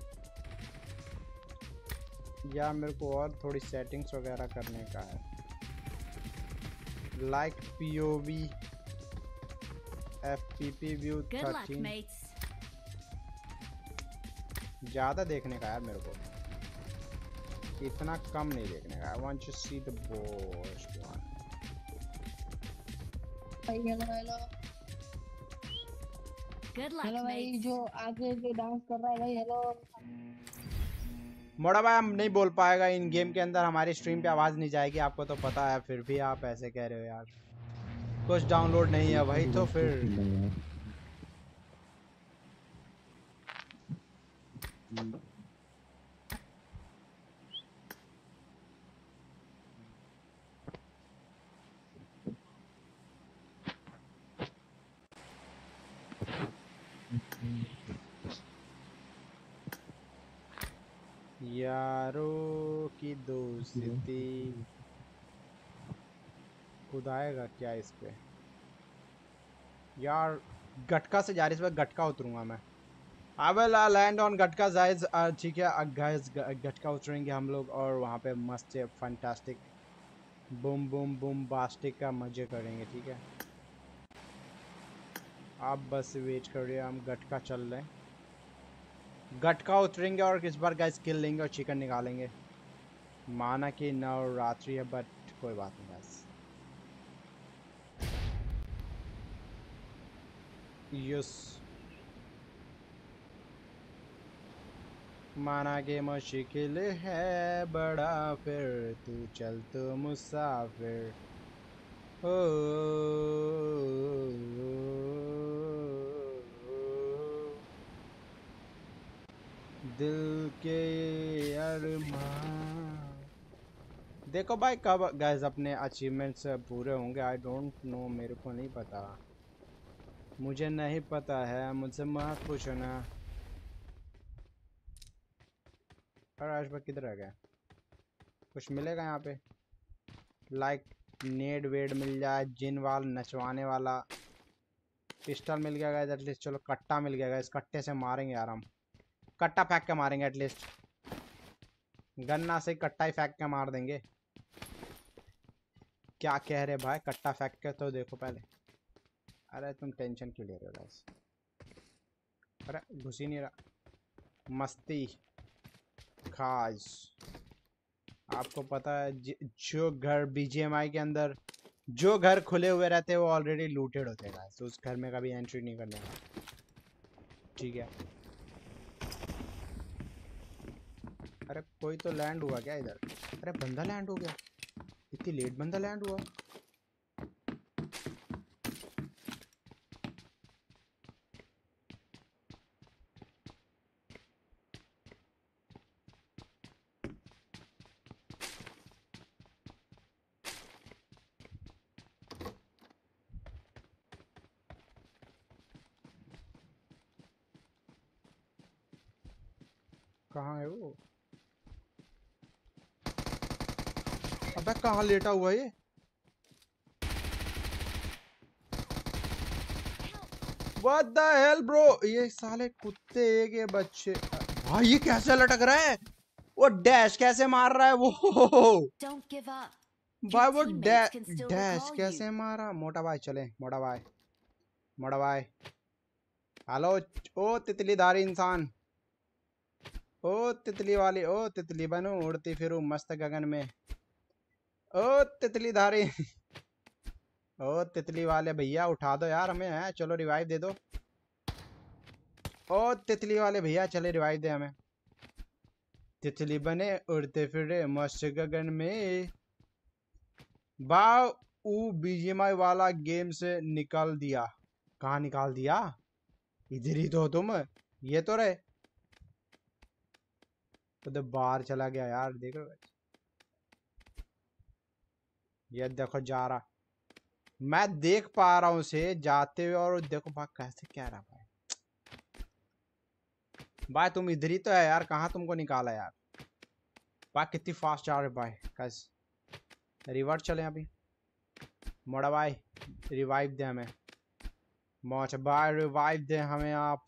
या मेरे को और थोड़ी सेटिंग्स वगैरह करने का है, like POV FPP view Good luck, thirteen. mates. ज़्यादा देखने का यार मेरे को, इतना कम नहीं देखने का। I want to see the best one. भाई hello hello Good luck, hello भाई, mates. जो आगे जो डांस कर रहा है भाई, हेलो। मोड़ा भाई हम नहीं बोल पाएगा इन गेम के अंदर, हमारी स्ट्रीम पे आवाज़ नहीं जाएगी, आपको तो पता है, फिर भी आप ऐसे कह रहे हो यार। कुछ डाउनलोड नहीं है भाई, तो फिर यारों की दोस्ती खुदाएगा क्या इस पे यार? गटका से जा रही, इस पर गटका उतरूंगा मैं। I will land on Gatka guys, ठीक है गाइस, गटका उतरेंगे हम लोग और वहाँ पे मस्त है fantastic boom boom bombastic का मजे करेंगे, ठीक है? आप बस वेट करिए, हम गटका चल रहे हैं, गटका उतरेंगे और इस बार गाइस किल लेंगे और चिकन निकालेंगे। माना कि नवरात्रि है बट कोई बात नहीं गाइस। यस माना कि मुश्किल है बड़ा, फिर तू चल तो मुसाफिर ओ, दिल के अरमान। देखो भाई कब गाइस अपने अचीवमेंट्स पूरे होंगे, आई डोंट नो, मेरे को नहीं पता, मुझे नहीं पता है, मुझसे मत पूछना। और आज भाई किधर रह गया? कुछ मिलेगा यहाँ पे? लाइक नेड वेड मिल जाए, जिन वाल नचवाने वाला पिस्टल मिल गया गाइस एटलीस्ट। चलो कट्टा मिल गया गाइस, कट्टे से मारेंगे यार, हम कट्टा फेंक के मारेंगे एटलीस्ट, गन्ना से कट्टा ही फेंक के मार देंगे। क्या कह रहे भाई? कट्टा फेंक के तो देखो पहले। अरे तुम टेंशन क्यों ले रहे हो गाइस? अरे घुस ही नहीं रहा। मस्ती खास, आपको पता है जो घर बीजीएमआई के अंदर जो घर खुले हुए रहते हैं वो ऑलरेडी लूटेड होते हैं, तो उस घर में कभी एंट्री नहीं करने का, ठीक है? अरे कोई तो लैंड हुआ क्या इधर? अरे बंदा लैंड हो गया, इतनी लेट बंदा लैंड हुआ। कहाँ है वो? अबे कहाँ लेटा हुआ ये? What the hell bro? ये साले कुत्ते के बच्चे, भाई ये कैसे लटक रहा है? वो डैश कैसे मार रहा है वो? Don't give up. भाई वो Your teammates dash can still dash recall कैसे you. मारा? मोटा भाई चले, मोटा भाई, मोटा भाई, हेलो ओ तितलीधारी इंसान, ओ तितली वाली, ओ तितली बनू उड़ती फिरूं मस्त गगन में, ओ तितलीधारी ओ तितली वाले भैया उठा दो यार हमें, है चलो रिवाइव दे दो। ओ तितली वाले भैया चले रिवाइव दे हमें। तितली बने उड़ते फिरे मस्त गगन में। बाव ऊ बीजीएमआई वाला गेम से निकाल दिया। कहाँ निकाल दिया? इधर ही तो हो तुम, ये तो रहे, तो बाहर चला गया यार, देख रहे हो? ये देखो जा रहा, मैं देख पा रहा हूँ उसे जाते हुए, और देखो भाई कैसे क्या रहा भाई। भाई तुम इधर ही तो है यार, कहाँ तुमको निकाला यार भाई, कितनी फास्ट जा रहे भाई। कैसे रिवर्स चले अभी। मोड़ा भाई रिवाइव दे हमें, मौज भाई रिवाइव दे हमें आप।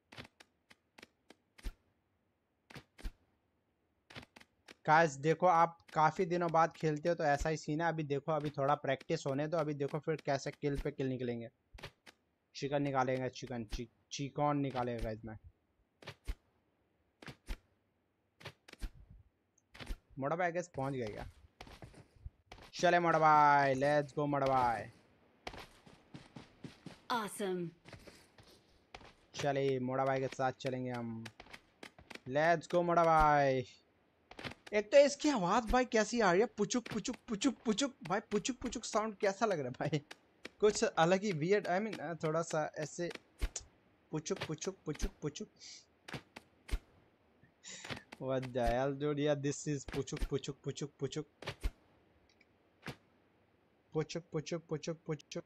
गाइस देखो आप काफी दिनों बाद खेलते हो तो ऐसा ही सीन है। अभी देखो अभी थोड़ा प्रैक्टिस होने दो, अभी देखो फिर कैसे किल पे किल निकलेंगे। चिकन निकालेंगे, चिकन ची, चिकन निकालेगा इसमें। मोड़ा भाई गैस पहुंच गए क्या? चले मोड़ा भाई, लेट्स गो मोड़ा भाई। Awesome. चले मोड़ा भाई के साथ चलेंगे हम, लेट्स गो मोड़ा भाई। एक तो इसकी आवाज भाई कैसी आ रही है, पुचुक पुचुक पुचुक पुचुक भाई, पुचुक पुचुक साउंड कैसा लग रहा है भाई, कुछ अलग ही वियर्ड। आई मीन थोड़ा सा ऐसे पुचुक पुचुक पुचुक पुचुक। What the hell dude, yeah this is पुचुक पुचुक पुचुक पुचुक पुचुक पुचुक पुचुक पुचुक।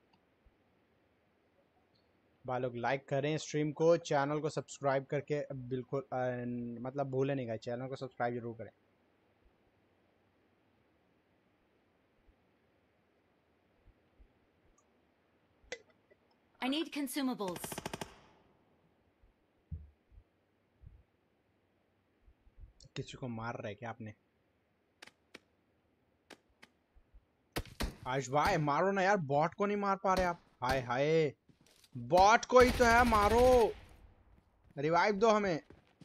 भाई लोग लाइक करें स्ट्रीम को, चैनल को सब्सक्राइब करके बिल्कुल अ, मतलब भूले नहीं गए, चैनल को सब्सक्राइब जरूर करें। I need consumables. किसी को मार रहे क्या आपने? आयुष भाई मारो ना यार, बॉट को नहीं मार पा रहे आप। हाय हाय, बॉट को ही तो है, मारो, रिवाइव दो हमें।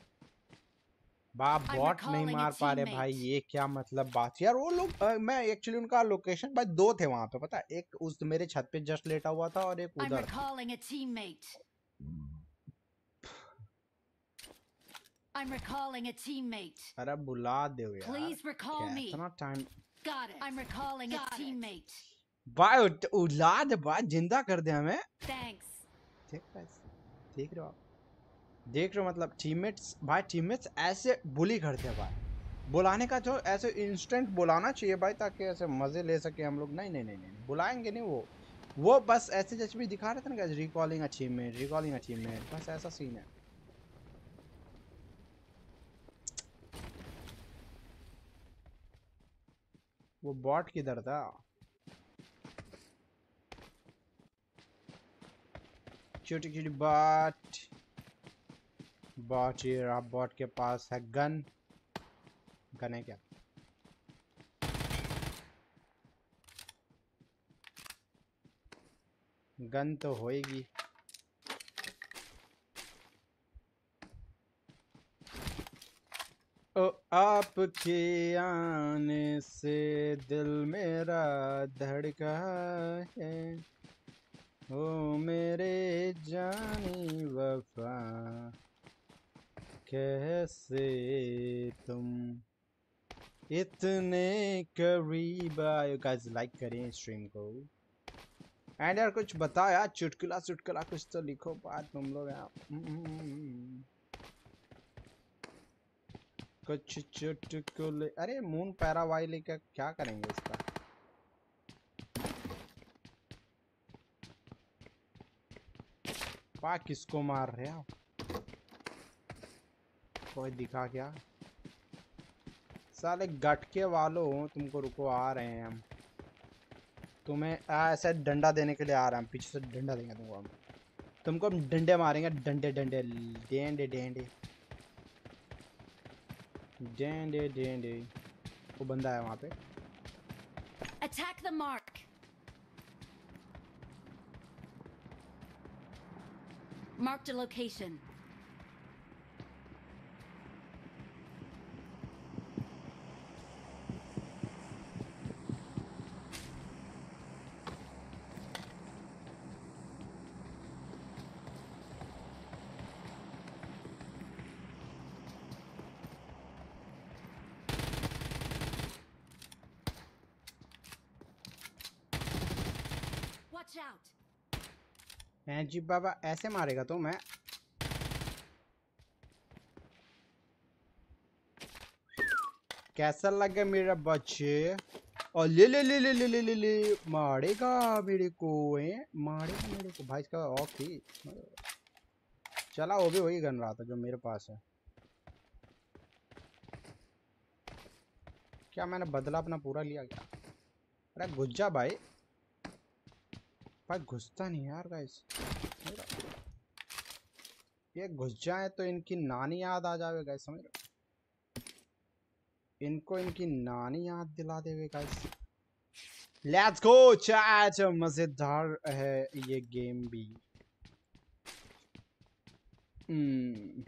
बाप बॉट नहीं मार पा रहे भाई, ये क्या मतलब बात यार। वो लोग अ, मैं एक्चुअली उनका लोकेशन भाई दो थे वहां पे, पता है, एक उस मेरे छत पे जस्ट लेटा हुआ था और एक I'm उधर। recalling a teammate. I'm recalling a teammate. अरे बुला दो यार, Please recall क्या me. इतना time. Got it. I'm recalling a teammate. भाई उठ- उला दे भाई, जिंदा कर दे हमें। Thanks. देख भाई, देख रहे हो आप, देख रहे हो मतलब टीममेट्स भाई, टीममेट्स ऐसे बुली करते हैं भाई। बुलाने का जो ऐसे इंस्टेंट बुलाना चाहिए भाई, ताकि ऐसे मजे ले सके हम लोग। नहीं नहीं नहीं नहीं बुलाएंगे नहीं, वो वो बस ऐसे जैसे भी दिखा रहे थे ना, रिकॉलिंग अचीवमेंट रिकॉलिंग अचीवमेंट, बस ऐसा सीन है। वो बॉट किधर था? छोटी छोटी बॉट, बॉट ये रहा, बॉट के पास है गन। गन है क्या? गन तो होएगी। ओ आपके आने से दिल मेरा धड़का है, ओ मेरे जानी वफा, कैसे तुम इतने करीब आए। गाइस लाइक करें स्ट्रीम को, एंड यार कुछ बताओ यार, चुटकुला चुटकुला कुछ तो लिखो बात तुम लोग यार। कुछ चुटकुले। अरे मून पैरावाइले का क्या करेंगे इसका? पा किसको मार रहे हो? कोई दिखा क्या? साले गटके वालों, तुमको रुको आ रहे हैं हम, तुम्हें ऐसे डंडा देने के लिए आ रहे हैं हम, पीछे से डंडा देंगे तुमको हम, तुमको हम डंडे मारेंगे, डंडे डंडे डेंडे डेंडे डेंडे डेंडे। वो बंदा है वहाँ पे। Attack the mark. Marked a location. Watch out. हैं जी बाबा, ऐसे मारेगा तो मैं। कैसा लगे मेरा बच्चे? और ले ले ले ले ले ले ले ले मारेगा मेरे को, है मारेगा मेरे को भाई। इसका ऑफ थी चला, वो भी वही गन रहा था जो मेरे पास है। क्या मैंने बदला अपना पूरा लिया क्या? अरे घुस जा भाई। भाई घुसता नहीं यार गाइस। ये घुस जाए तो इनकी नानी याद आ जावे गाइस, समझ रहे? इनको इनकी नानी याद दिला देवे गाइस। लेट्स गो चैट, मजेदार है ये गेम भी। हम्म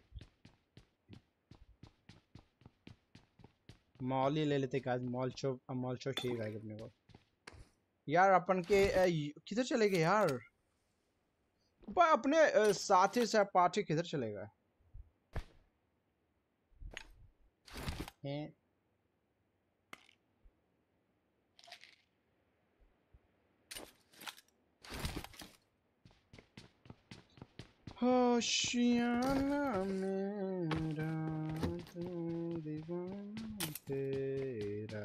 मॉल ही ले लेते guys. Mall show mall show चाहिए गाइस अपने को। यार अपन के अ, किधर चले गए यार? भाई अपने अ, साथी से पार्टी किधर चले गए हैं? होशियाना मेरा तू दीवाना तेरा।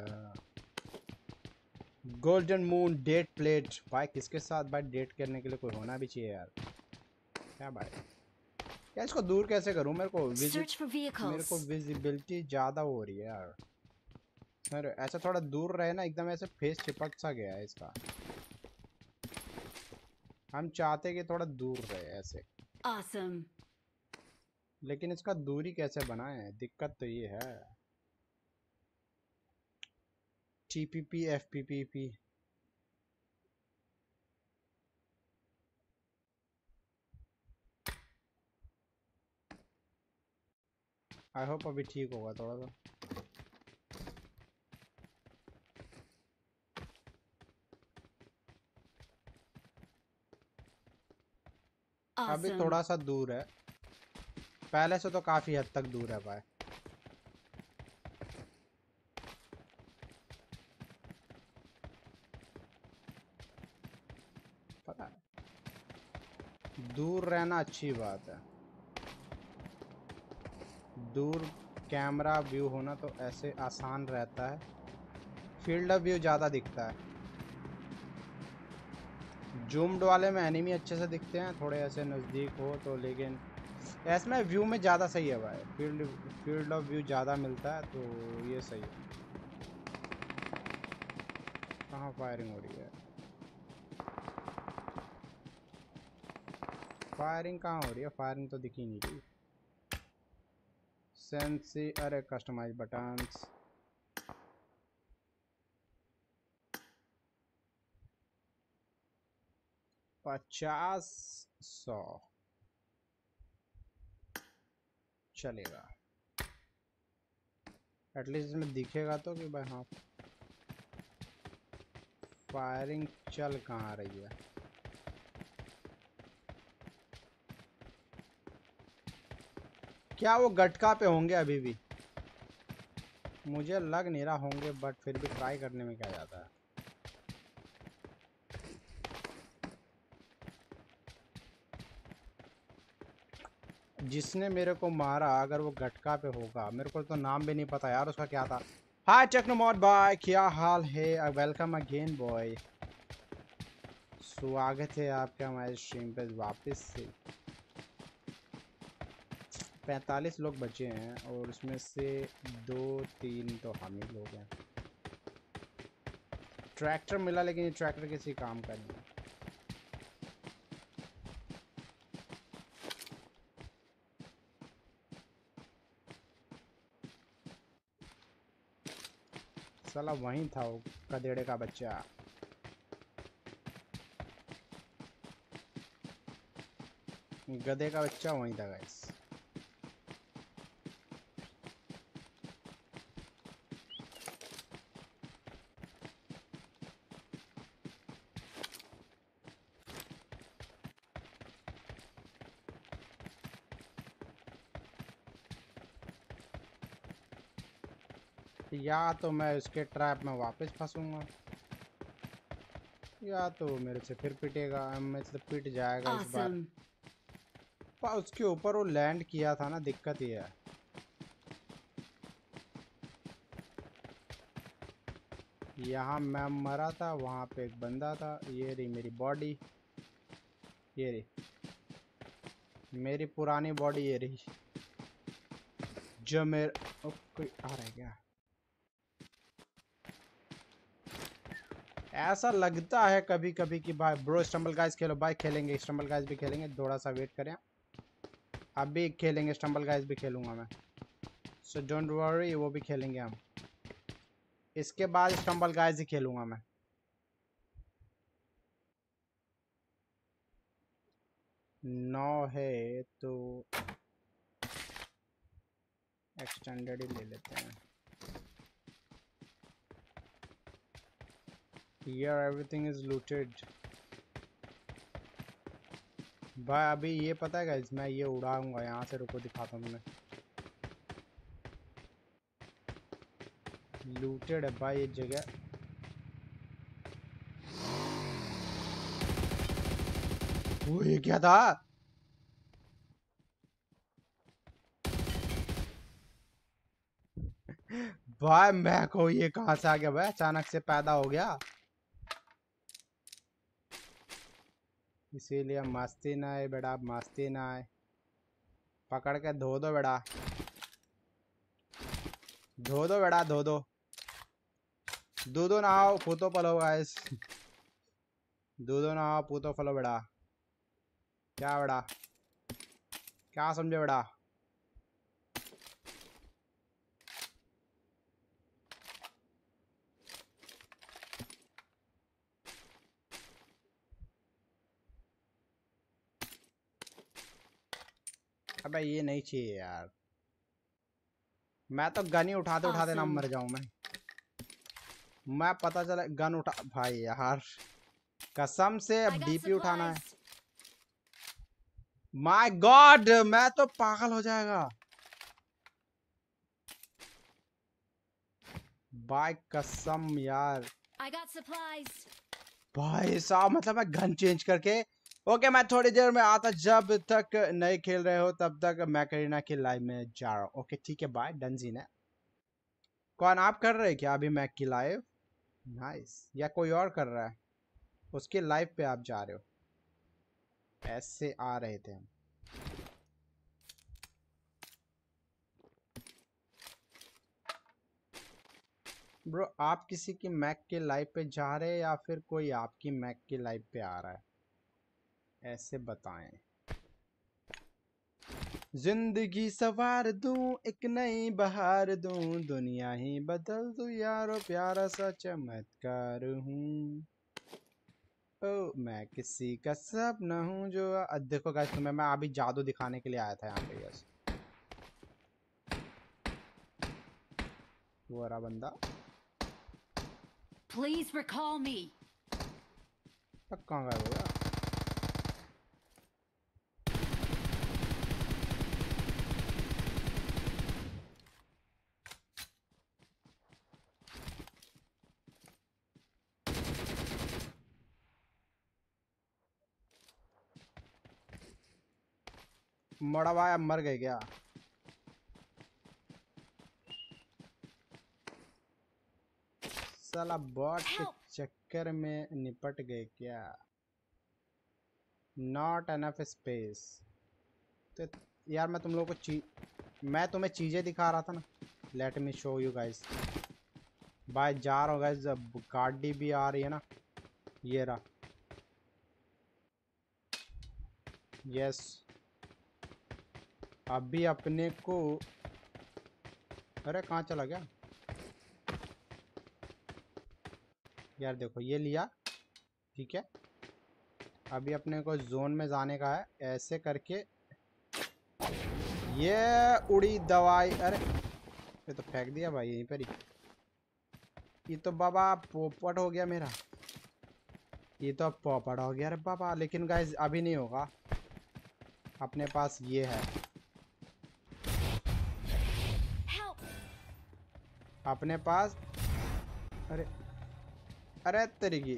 Golden moon date plate. भाई किसके साथ भाई डेट करने के लिए कोई होना भी चाहिए यार। क्या भाई, क्या इसको दूर कैसे करूं? मेरे को Search विजिट for मेरे vehicles. को विजिबिलिटी ज्यादा हो रही है यार। अरे ऐसा थोड़ा दूर रहे ना, एकदम ऐसे फेस चिपक सा गया है इसका। हम चाहते कि थोड़ा दूर रहे ऐसे, Awesome. लेकिन इसका दूरी कैसे बनाए, दिक्कत तो ये है। T P P F P P P. I hope अभी ठीक होगा थोड़ा सा। अभी Awesome. थोड़ा सा दूर है, पहले से तो काफी हद तक दूर है भाई। पता है दूर रहना अच्छी बात है। दूर कैमरा व्यू होना तो ऐसे आसान रहता है, फील्ड ऑफ व्यू ज़्यादा दिखता है। जूम्ड वाले में एनिमी अच्छे से दिखते हैं थोड़े ऐसे नज़दीक हो तो, लेकिन इसमें व्यू में ज़्यादा सही है भाई। फील्ड फील्ड ऑफ व्यू ज़्यादा मिलता है तो ये सही है। कहाँ फायरिंग हो रही है? फायरिंग कहाँ हो रही है? फायरिंग तो दिखी नहीं रही। सेंसी, अरे कस्टमाइज बटन्स। पचास सौ चलेगा एटलीस्ट, इसमें दिखेगा तो कि भाई हाँ फायरिंग चल कहाँ रही है। क्या वो गटका पे होंगे अभी भी? मुझे लग नहीं रहा होंगे, बट फिर भी ट्राई करने में क्या जाता है। जिसने मेरे को मारा अगर वो गटका पे होगा, मेरे को तो नाम भी नहीं पता यार उसका क्या था। हाय टेक्नोमोड भाई, क्या हाल है? वेलकम अगेन बॉय, स्वागत है आपका हमारे स्ट्रीम पे वापस से। पैंतालीस लोग बचे हैं और उसमें से दो तीन तो हम ही लोग हैं। ट्रैक्टर मिला लेकिन ये ट्रैक्टर किसी काम का नहीं है। साला वहीं था वो गधेड़े का बच्चा। गधे का बच्चा वहीं था गाइस। या तो मैं इसके ट्रैप में वापस फंसूंगा, या तो मेरे से फिर पिटेगा। मेरे से पिट जाएगा इस बार। Awesome. पर उसके ऊपर वो लैंड किया था ना, दिक्कत ये है। यहाँ मैं मरा था, वहाँ पे एक बंदा था। ये रही मेरी बॉडी, ये रही मेरी पुरानी बॉडी, ये रही जो मेरे। ओ, कोई आ रहा है क्या? ऐसा लगता है कभी कभी कि भाई ब्रो स्टम्बल गाइस खेलो भाई, खेलेंगे स्टम्बल गाइस भी खेलेंगे, थोड़ा सा वेट करें। अभी खेलेंगे स्टम्बल गाइस भी खेलूंगा मैं, सो डोंट वरी, वो भी खेलेंगे हम। इसके बाद स्टम्बल गाइस ही खेलूंगा मैं। नौ है तो एक्सटेंडेड ही ले लेते हैं। Here everything is looted। भाई अभी ये पता है गाइस, मैं ये उड़ाऊंगा यहाँ से। रुको दिखाता हूँ मैं। लूटेड है भाई ये जगह। वो ये क्या था? भाई मैं को ये कहाँ से आ गया भाई, अचानक से पैदा हो गया। इसीलिए मस्ती ना है बेटा, मस्ती ना है। पकड़ के धो दो बेटा, धो दो बेटा, धो दो। दूधो नहाओ पूतो पलो गाइस, दूधो नहाओ पूतो फलो बेटा। क्या बेटा, क्या समझे बेटा? अबे ये नहीं चाहिए यार, मैं तो गन ही उठाते उठाते ना मर जाऊं मैं। मैं पता चला गन उठा भाई यार, कसम से अब डीपी उठाना है। माय गॉड, मैं तो पागल हो जाएगा भाई, कसम यार। भाई साहब मतलब मैं गन चेंज करके। ओके मैं थोड़ी देर में आता, जब तक नहीं खेल रहे हो तब तक मैं करीना की लाइव में जा रहा हूँ। ओके ठीक है बाय, डन सीन है। कौन आप कर रहे हैं क्या अभी मैक की लाइव? नाइस, या कोई और कर रहा है? उसके लाइव पे आप जा रहे हो? ऐसे आ रहे थे हम। ब्रो आप किसी की मैक के लाइव पे जा रहे हैं या फिर कोई आपकी मैक की लाइव पे आ रहा है, ऐसे बताएं। जिंदगी सवार दूं, एक नई बहार दूं, दुनिया ही बदल दूं यारो, प्यारा सा चमत्कार हूँ। ओ मैं किसी का सपना हूँ जो। देखो गाइस तुम्हें मैं अभी जादू दिखाने के लिए आया था यहाँ पे। यस वो रहा बंदा। Please recall me. अब कहाँ गया वो यार? मड़ा भाई अब मर गए क्या? साला बॉट के चक्कर में निपट गए क्या? Not enough space. तो यार मैं तुम लोगों को ची मैं तुम्हें चीजें दिखा रहा था ना। Let me show you guys. भाई जा रहा हूँ गाइस, जब गाड़ी भी आ रही है ना। ये रहा, यस। अभी अपने को, अरे कहाँ चला गया यार? देखो ये लिया, ठीक है। अभी अपने को जोन में जाने का है, ऐसे करके। ये उड़ी दवाई, अरे ये तो फेंक दिया भाई यहीं पर ही। ये तो बाबा पोपट हो गया मेरा, ये तो अब पोपट हो गया। अरे बाबा, लेकिन गाइस अभी नहीं होगा, अपने पास ये है। अपने पास, अरे अरे तरीकी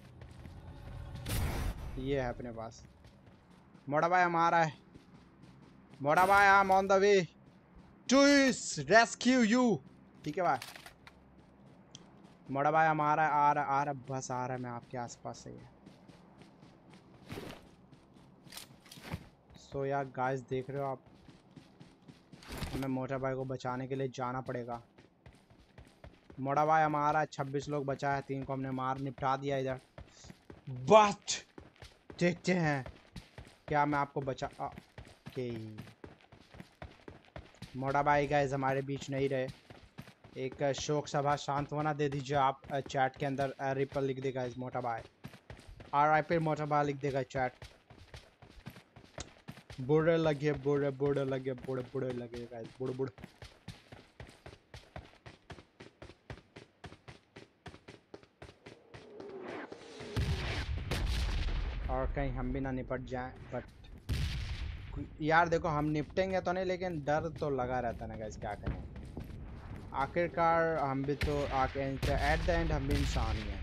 ये है अपने पास। मोड़ा भाई हमारा है, मोड़ा भाई I am on the way to rescue you. ठीक है भाई, मोड़ा भाई हमारा आ रहा आ रहा बस आ रहा है, मैं आपके आसपास से ही है। सो यार गाइस देख रहे हो आप, हमें मोटा भाई को बचाने के लिए जाना पड़ेगा। मोड़ा भाई हमारा छब्बीस लोग बचा है, तीन को हमने मार निपटा दिया इधर। बट देखते हैं क्या मैं आपको बचा के। मोड़ा भाई गाइस हमारे बीच नहीं रहे, एक शोक सभा सांत्वना दे दीजिए आप चैट के अंदर। रिपल लिख देगा इस मोटा भाई, आर आई पी मोटा भाई लिख देगा चैट। बुरे लगे बुरे बुरे लगे बुरे बुरे लगे गाइस, बुरे बुरे। और कहीं हम भी ना निपट जाएं, बट यार देखो हम निपटेंगे तो नहीं, लेकिन डर तो लगा रहता ना गाइस, क्या करें। आखिरकार हम भी तो एट द एंड हम भी इंसान ही हैं।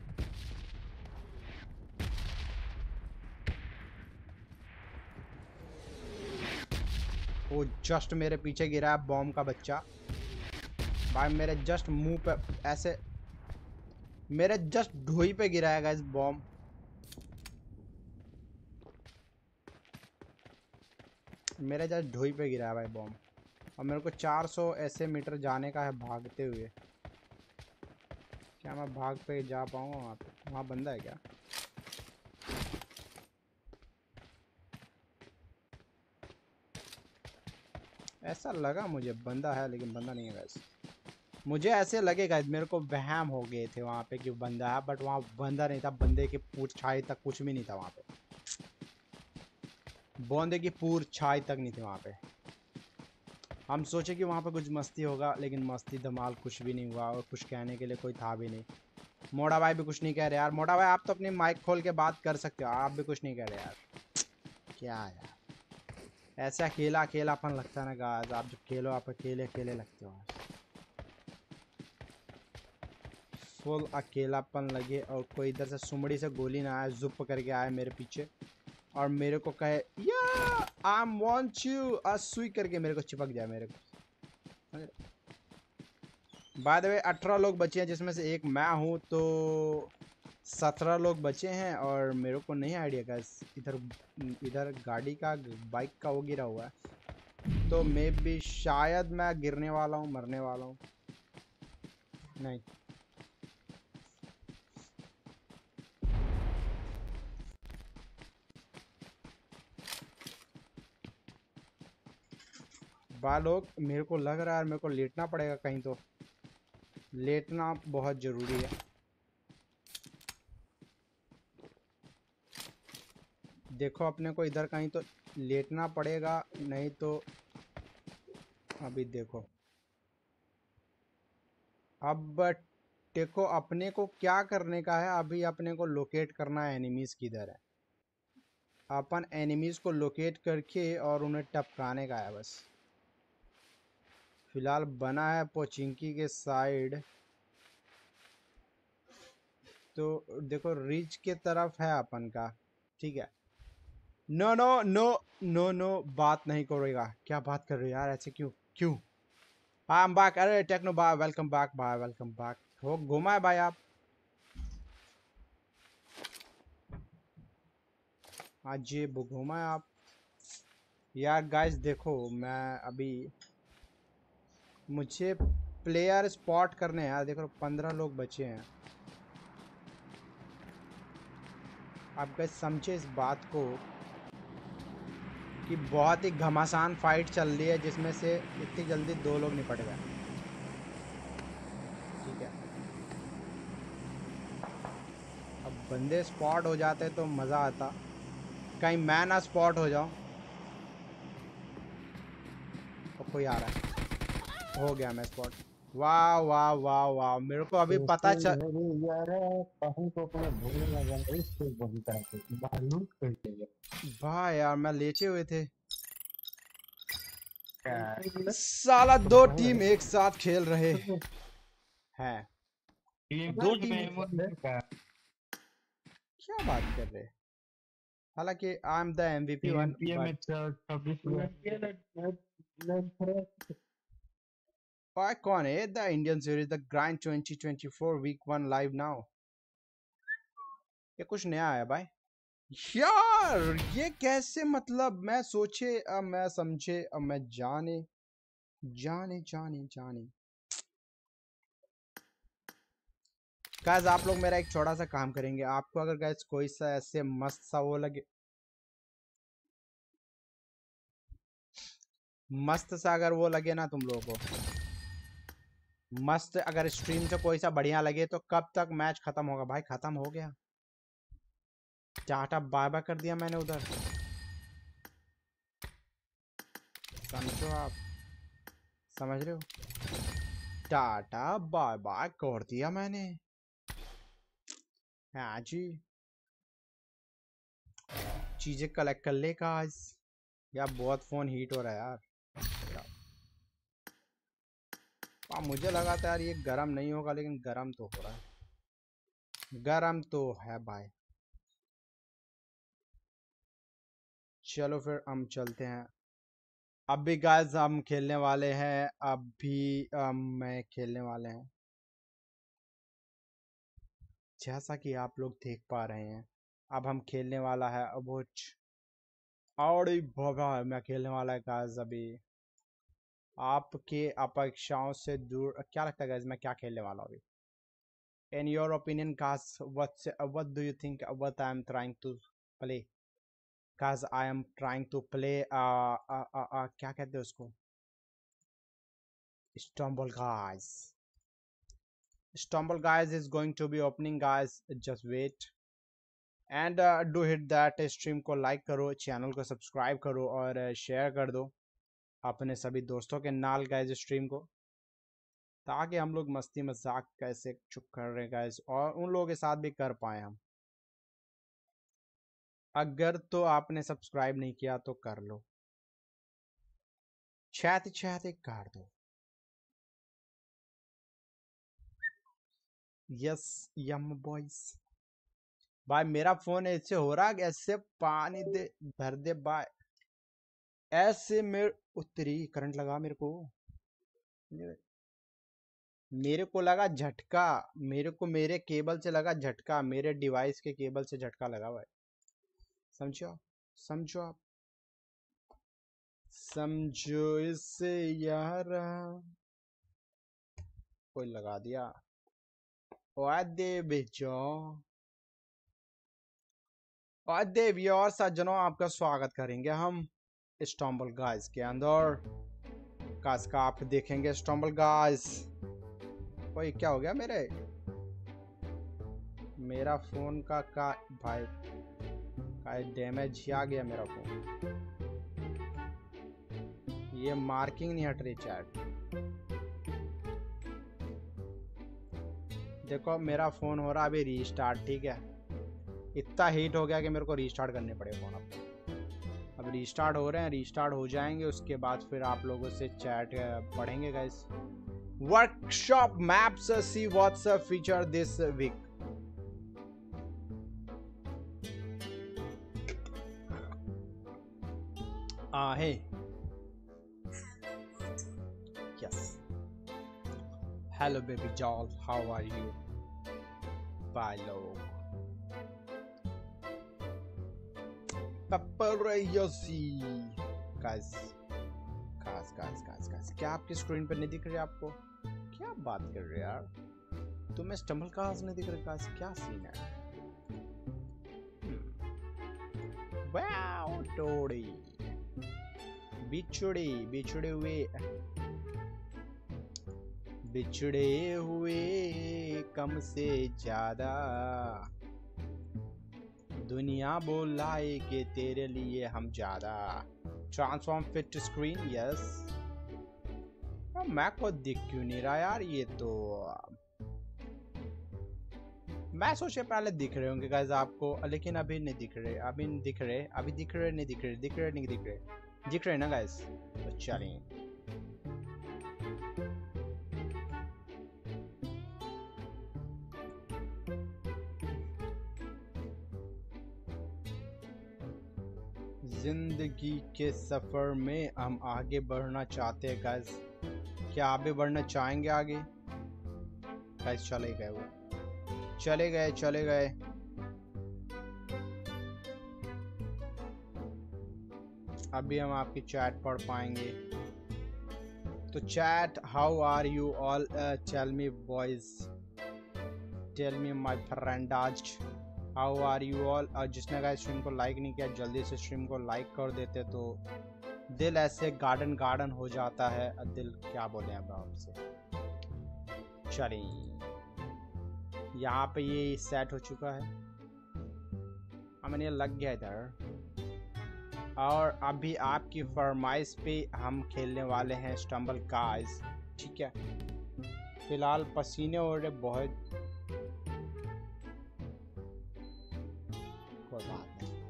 वो जस्ट मेरे पीछे गिरा है बॉम्ब का बच्चा भाई, मेरे जस्ट मुंह पे ऐसे, मेरे जस्ट ढोई पे गिरा है गाइस बॉम्ब। मेरे जस्ट ढोई पे गिरा है भाई बॉम्ब, और मेरे को चार सौ ऐसे मीटर जाने का है भागते हुए। क्या मैं भाग पे जा पाऊंगा वहाँ पे? वहाँ बंदा है क्या? ऐसा लगा मुझे बंदा है, लेकिन बंदा नहीं है वैसे। मुझे ऐसे लगेगा, मेरे को वहम हो गए थे वहाँ पे कि बंदा है, बट वहाँ बंदा नहीं था। बंदे की पूछ छाई तक कुछ भी नहीं था वहाँ पे, बंदे की पूर छाई तक नहीं थी वहाँ पे। हम सोचे कि वहाँ पे कुछ मस्ती होगा, लेकिन मस्ती धमाल कुछ भी नहीं हुआ, और कुछ कहने के लिए कोई था भी नहीं। मोड़ा भाई भी कुछ नहीं कह रहे यार। मोड़ा भाई आप तो अपनी माइक खोल के बात कर सकते हो, आप भी कुछ नहीं कह रहे यार। क्या यार, ऐसा अकेला अकेलापन लगता है ना गाइस, आप जब खेलो आप अकेले अकेले लगते हो। फुल अकेलापन लगे, और कोई इधर से सुमड़ी से गोली ना आए, जुप करके आए मेरे पीछे और मेरे को कहे या आई वांट यू, सुई करके मेरे को चिपक जाए मेरे को। बाय द वे अठारह लोग बचे हैं, जिसमें से एक मैं हूँ, तो सत्रह लोग बचे हैं। और मेरे को नहीं आइडिया गाइस, इधर इधर गाड़ी का बाइक का वो गिरा हुआ है, तो मे भी शायद मैं गिरने वाला हूँ, मरने वाला हूँ। नहीं बा लोग, मेरे को लग रहा है मेरे को लेटना पड़ेगा कहीं, तो लेटना बहुत ज़रूरी है। देखो अपने को इधर कहीं तो लेटना पड़ेगा, नहीं तो अभी देखो। अब देखो अपने को क्या करने का है, अभी अपने को लोकेट करना है एनिमीज़ किधर है। अपन एनिमीज़ को लोकेट करके और उन्हें टपकाने का है बस। फिलहाल बना है पोचिंकी के साइड, तो देखो रिच के तरफ है अपन का, ठीक है। No no no no no बात नहीं करेगा। क्या बात कर रहे हो यार, ऐसे क्यों क्यों? I am back. अरे टेक्नो भाई वेलकम बैक भाई, वेलकम बैक। हो घुमा है भाई आप आज, ये घुमा है आप यार। गाइस देखो मैं अभी, मुझे प्लेयर स्पॉट करने हैं यार। देखो पंद्रह लोग बचे हैं। आप गाइस समझे इस बात को कि बहुत ही घमासान फाइट चल रही है, जिसमें से इतनी जल्दी दो लोग निपट गए, ठीक है। अब बंदे स्पॉट हो जाते तो मज़ा आता, कहीं मैं ना स्पॉट हो जाऊं। तो कोई आ रहा है, हो गया मैं स्पॉट। वाह वाह वाह वाह, मेरे को अभी पता चल भाई यार, मैं लेटे हुए थे साला, दो टीम एक साथ खेल रहे हैं। दो टीम क्या बात कर रहे हैं? हालांकि I am the MVP one, और कौन है the Indian series the grind twenty twenty four week one live now? ये कुछ नया है भाई यार। ये कैसे, मतलब मैं सोचे अब मैं समझे अब मैं जाने जाने जाने जाने गाइस आप लोग मेरा एक छोटा सा काम करेंगे। आपको अगर गाइस कोई सा ऐसे मस्त सा वो लगे, मस्त सा अगर वो लगे ना तुम लोगों को, मस्त अगर स्ट्रीम से कोई सा बढ़िया लगे तो कब तक मैच खत्म होगा? भाई खत्म हो गया, टाटा बाय बाय कर दिया मैंने उधर, समझो आप, समझ रहे हो? टाटा बाय बाय कर दिया मैंने। हाँ जी, चीजें कलेक्ट कर ले आज। यार बहुत फोन हीट हो रहा है यार। आ, मुझे लगा था यार ये गरम नहीं होगा, लेकिन गरम तो हो रहा है, गरम तो है भाई। चलो फिर हम चलते हैं। अब भी गाइस हम खेलने वाले हैं, अब भी um, मैं खेलने वाले हैं जैसा कि आप लोग देख पा रहे हैं। अब हम खेलने वाला है अब वो और बाबा मैं खेलने वाला है गाइस अभी आपके अपेक्षाओं से दूर। क्या लगता है गाइस मैं क्या खेलने वाला हूँ अभी? In your opinion, guys, what what do you think what I am trying to play? Guys, I am trying to play uh, uh, uh, uh क्या कहते हैं उसको? Stumble guys. Stumble guys is going to be opening guys. Just wait. And uh, do hit that stream को like करो, channel को subscribe करो और share कर दो अपने सभी दोस्तों के नाल गाइस स्ट्रीम को, ताकि हम लोग मस्ती मजाक कैसे चुप कर रहे गाइस और उन लोगों के साथ भी कर पाए हम। अगर तो आपने सब्सक्राइब नहीं किया तो कर लो, चाहते चाहते कर दो। Yes yum boys. भाई मेरा फोन ऐसे हो रहा है, ऐसे पानी दे भर दे भाई, ऐसे मेरे उतरी करंट लगा मेरे को, मेरे को लगा झटका, मेरे को मेरे केबल से लगा झटका, मेरे डिवाइस के केबल से झटका लगा भाई। समझो समझो आप, समझो इससे यार कोई लगा दिया। और बेचो और देवी और सज्जनों आपका स्वागत करेंगे हम स्टम्बल गाइस के अंदर। काश का आप देखेंगे स्टम्बल गाइस। ओए क्या हो गया मेरे मेरा फोन का का भाई का डैमेज आ गया मेरा फोन। ये मार्किंग नहीं हट रही चैट। देखो मेरा फोन हो रहा अभी रीस्टार्ट, ठीक है? इतना हीट हो गया कि मेरे को रीस्टार्ट करने पड़े फोन। अब अब रीस्टार्ट हो रहे हैं, रीस्टार्ट हो जाएंगे उसके बाद फिर आप लोगों से चैट पढ़ेंगे guys. Workshop maps see what's a feature this week. Ah, hey. Yes. Hello, baby doll. How are you? Bye, love. Paparazzi. Guys, guys, guys, guys, guys. क्या आपकी स्क्रीन पर नहीं दिख रही आपको? क्या बात कर रहे यार? तुम्हें स्टम्बल कार्स नहीं दिख रहे guys? क्या सीन है? वाओ टोड़ी बिछड़े बिछड़े हुए बिछड़े हुए कम से ज्यादा दुनिया बोलाए के तेरे लिए हम ज्यादा। Transform fit screen yes. मैं को दिख क्यों नहीं रहा यार? ये तो मैं सोचे पहले दिख रहे होंगे गाइस आपको, लेकिन अभी नहीं दिख रहे। अभी नहीं दिख रहे अभी दिख रहे नहीं दिख रहे दिख रहे नहीं दिख रहे दिख रहे ना गाइस? तो चलिए जिंदगी के सफर में हम आगे बढ़ना चाहते हैं गाइस। क्या आप भी बढ़ना चाहेंगे आगे? गाइस चले गए, वो चले गए चले गए अभी हम आपकी चैट पढ़ पाएंगे। तो chat, how are you all, tell me boys, tell me my friend, आज हाउ आर यू ऑल। और जिसने गाइस स्ट्रीम को लाइक नहीं किया जल्दी से स्ट्रीम को लाइक कर देते तो दिल ऐसे गार्डन गार्डन हो जाता है। दिल क्या बोले अब आपसे। चलिए यहाँ पे ये सेट हो चुका है, हमें ये लग गया इधर। और अभी आपकी फरमाइश पे हम खेलने वाले हैं स्टम्बल गाइस, ठीक है। फिलहाल पसीने हो रहे बहुत, कोई बात नहीं।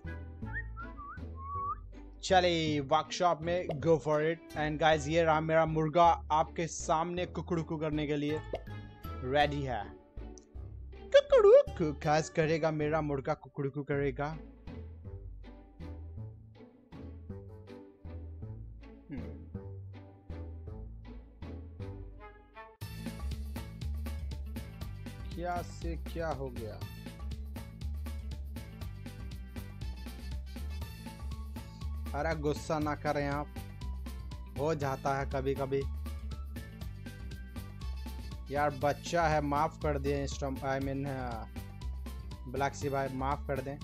चलिए वर्कशॉप में go for it. And guys ये रहा मेरा मुर्गा आपके सामने कुकड़ू करने के लिए रेडी है। कुकड़ू खास करेगा मेरा मुर्गा, कुकड़ू करेगा। क्या से क्या हो गया? अरे गुस्सा ना करें आप, हो जाता है कभी कभी यार। बच्चा है, माफ कर दें। स्टम्प आई मीन ब्लैक्सी भाई माफ कर दें।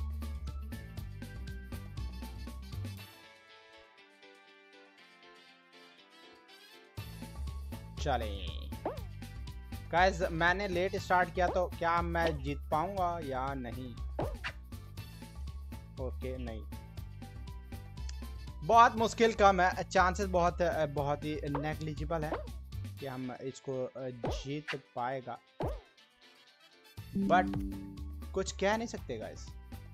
चले गाइस, मैंने लेट स्टार्ट किया तो क्या मैं जीत पाऊंगा या नहीं? ओके नहीं, बहुत मुश्किल कम है, चांसेस बहुत बहुत ही नेग्लिजिबल है कि हम इसको जीत पाएगा, बट कुछ कह नहीं सकते गाइस।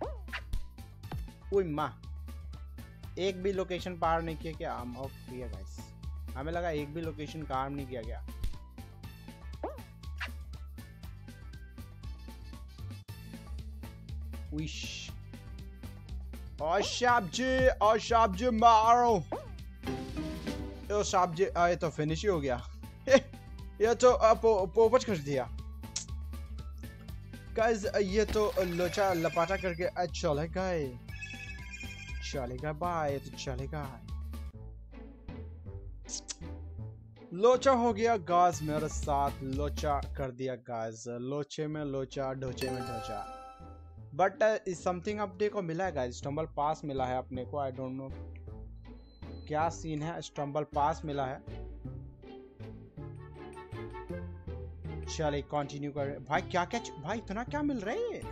ओए माँ, एक भी लोकेशन पार नहीं किया क्या हम? ओके गाइस, हमें लगा एक भी लोकेशन काम नहीं किया गया। विश और शाप जी, और शाप जी मारो। तो शाप जी ये तो फिनिश ही हो गया। ये तो पो, पोपच कर दिया गाइस। ये तो लोचा लपाटा करके चलेगा, चलेगा भाई, ये तो चलेगा। लोचा हो गया गाइस, मेरे साथ लोचा कर दिया गाइस। लोचे में लोचा, ढोचे में ढोचा। बट इस समथिंग अपडेट को मिला है गाइस, स्टम्बल पास मिला है अपने को। आई डोंट नो क्या सीन है, स्टम्बल पास मिला है। चलिए कंटिन्यू कर भाई। क्या क्या भाई, इतना क्या मिल रहा है?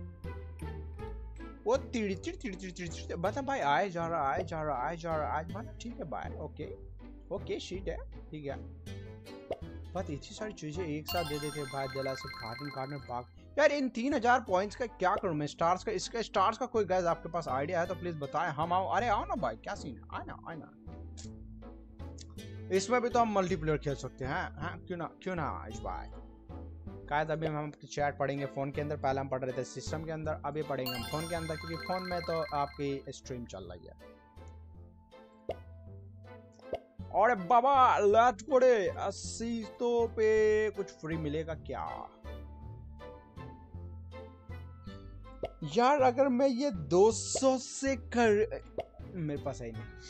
वो तिड़ी तिड़ी तिड़ी तिड़ी तिड़ी बता भाई, आए जा रहा आए जा रहा आए जा रहा आज भाई। ठीक है भाई, ओके ओके शीट है, ठीक है। बट इतनी सारी चीजें एक साथ दे देते भाई, दिला से गार्डन गार्डन भाग। यार इन तीन हजार पॉइंट्स का क्या करूं मैं? स्टार्स का, इसका स्टार्स का कोई गाइस आपके पास आइडिया है तो प्लीज बताएं। हम आओ, अरे आओ ना भाई, क्या सीन है? आए ना आए ना। इसमें भी तो हम मल्टीप्लेयर खेल सकते हैं, हाँ क्यों ना क्यों ना इस भाई। गाइस अभी हम चैट पढ़ेंगे फोन के अंदर, पहले हम पढ़ रहे थे सिस्टम के अंदर, अभी पढ़ेंगे हम फोन के अंदर, क्योंकि फोन में तो आपकी स्ट्रीम चल रही है। और बाबा लाट पड़े अस्सी तो पे कुछ फ्री मिलेगा क्या यार? अगर मैं ये दो सौ से कर, मेरे पास है नहीं।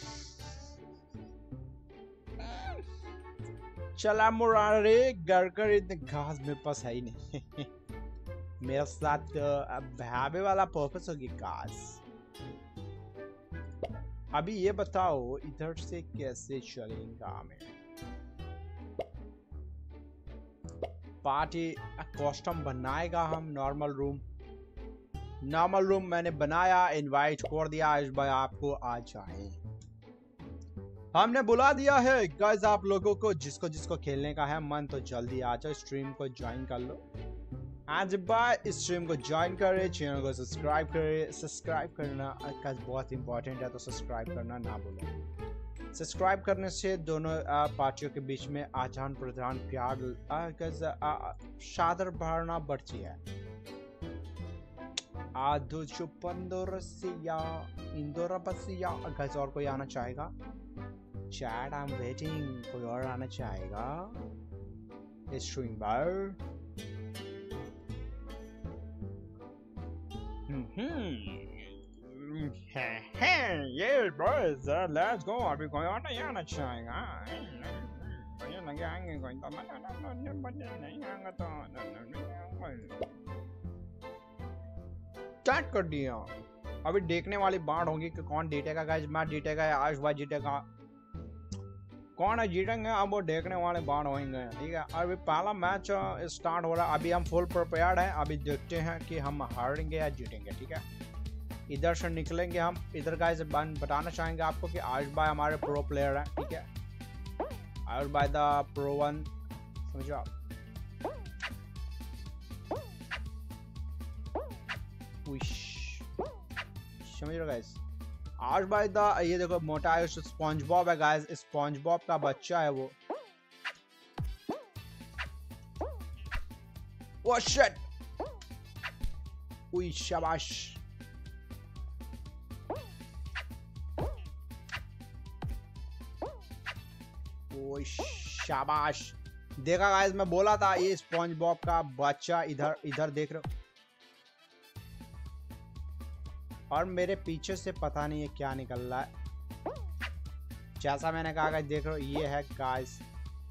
चला मुरारे घर कर, इतने घास मेरे पास है ही नहीं। मेरे साथ भावे वाला पर्पस होगी घास। अभी ये बताओ इधर से कैसे चलेगा? हमें पार्टी कॉस्ट्यूम बनाएगा हम। नॉर्मल रूम, नॉर्मल रूम मैंने बनाया, इनवाइट कर दिया इस भाई आपको आ जाए। हमने बुला दिया है गाइस आप लोगों को, जिसको जिसको खेलने का है मन तो जल्दी आ जाओ, स्ट्रीम को ज्वाइन कर लो। आज बाय स्ट्रीम को ज्वाइन करे, चैनल को सब्सक्राइब करे। सब्सक्राइब करना गाइस बहुत इंपॉर्टेंट है, तो सब्सक्राइब करना ना भूलें। सब्सक्राइब करने से दोनों पार्टियों के बीच में आदान प्रदान, प्यार, सादर भावना बढ़ती है। आधो चुपंदो रसिया इंदोरा बसिया। गाइस और कोई आना चाहेगा? चैट आई एम वेटिंग, कोई और आना चाहेगा स्ट्रीम पर? ये बॉयज लेट्स गो, अभी कोई और नहीं आना चाहेगा? ये लगे आएंगे कोई तो नहीं आएगा तो स्टार्ट कर दिया। अभी देखने वाली बात होगी कि कौन जीतेगा गाइस, मैं जीतेगा या आयुष भाई जीतेगा, कौन है जीतेंगे अब वो देखने वाले बात होंगे। ठीक है, अभी पहला मैच स्टार्ट हो रहा है, अभी हम फुल प्रिपेयर्ड हैं, अभी देखते हैं कि हम हारेंगे या जीतेंगे। ठीक है, इधर से निकलेंगे हम, इधर गाइस बताना चाहेंगे आपको कि आयुष भाई हमारे प्रो प्लेयर हैं। ठीक है, आयुष भाई द प्रो वन, समझो आप। समझ रहे गाइस, आयुष भाई द, ये देखो मोटा आयुष स्पॉन्ज बॉब है गाइस, स्पॉन्ज बॉब का बच्चा है वो। ओह शिट, उई शाबाश, ओह शाबाश। देखा गाइस, मैं बोला था ये स्पॉन्ज बॉब का बच्चा इधर इधर देख रहे हो, और मेरे पीछे से पता नहीं है क्या निकल रहा है। जैसा मैंने कहा गाइस, देख रहे हो ये है गाइस,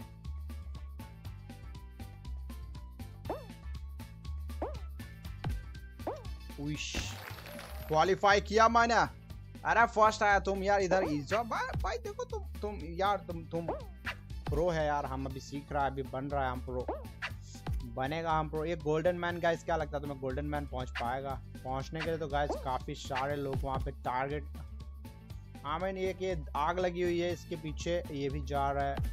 क्वालिफाई किया मैंने। अरे फर्स्ट आया तुम यार, इधर भाई, भाई देखो तुम तुम यार तुम तुम प्रो है यार, हम अभी सीख रहा है, अभी बन रहा है, हम प्रो बनेगा, हम प्रो। ये गोल्डन मैन गाइस, क्या लगता है तुम्हें गोल्डन मैन पहुंच पाएगा? पहुंचने के लिए तो गाइस काफी सारे लोग वहां पे टारगेट, हाँ मैंने एक ये आग लगी हुई है इसके पीछे, ये भी जा रहा है,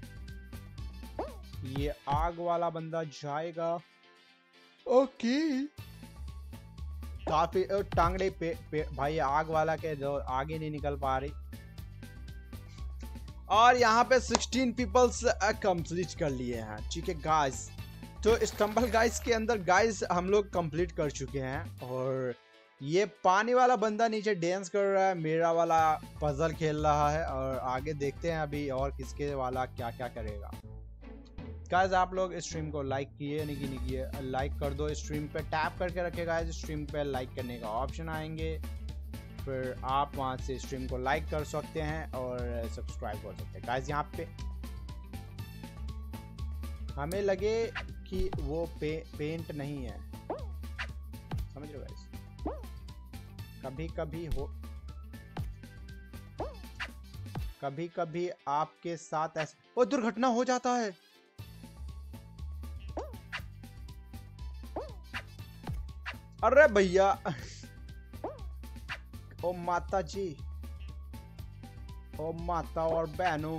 ये आग वाला बंदा जाएगा। ओके, काफी टांगड़े पे, पे भाई आग वाला के जो आगे नहीं निकल पा रही, और यहाँ पे सोलह पीपल्स कंप्लीट कर लिए हैं। ठीक है गाइस, तो स्टम्बल गाइस के अंदर गाइस हम लोग कंप्लीट कर चुके हैं, और ये पानी वाला बंदा नीचे डांस कर रहा है, मेरा वाला पजल खेल रहा है, और आगे देखते हैं अभी और किसके वाला क्या क्या करेगा। गाइस आप लोग स्ट्रीम को लाइक किए नहीं कि नहीं किए, लाइक कर दो, स्ट्रीम पे टैप करके रखेगा, स्ट्रीम पे लाइक करने का ऑप्शन आएंगे, फिर आप वहां से स्ट्रीम को लाइक कर सकते हैं और सब्सक्राइब कर सकते हैं। गाइस यहाँ पे हमें लगे कि वो पे, पेंट नहीं है, समझ रहे हो गाइस, कभी कभी हो कभी कभी आपके साथ ऐसा ओ दुर्घटना हो जाता है। अरे भैया, ओ माता जी, ओ माता और बहनों,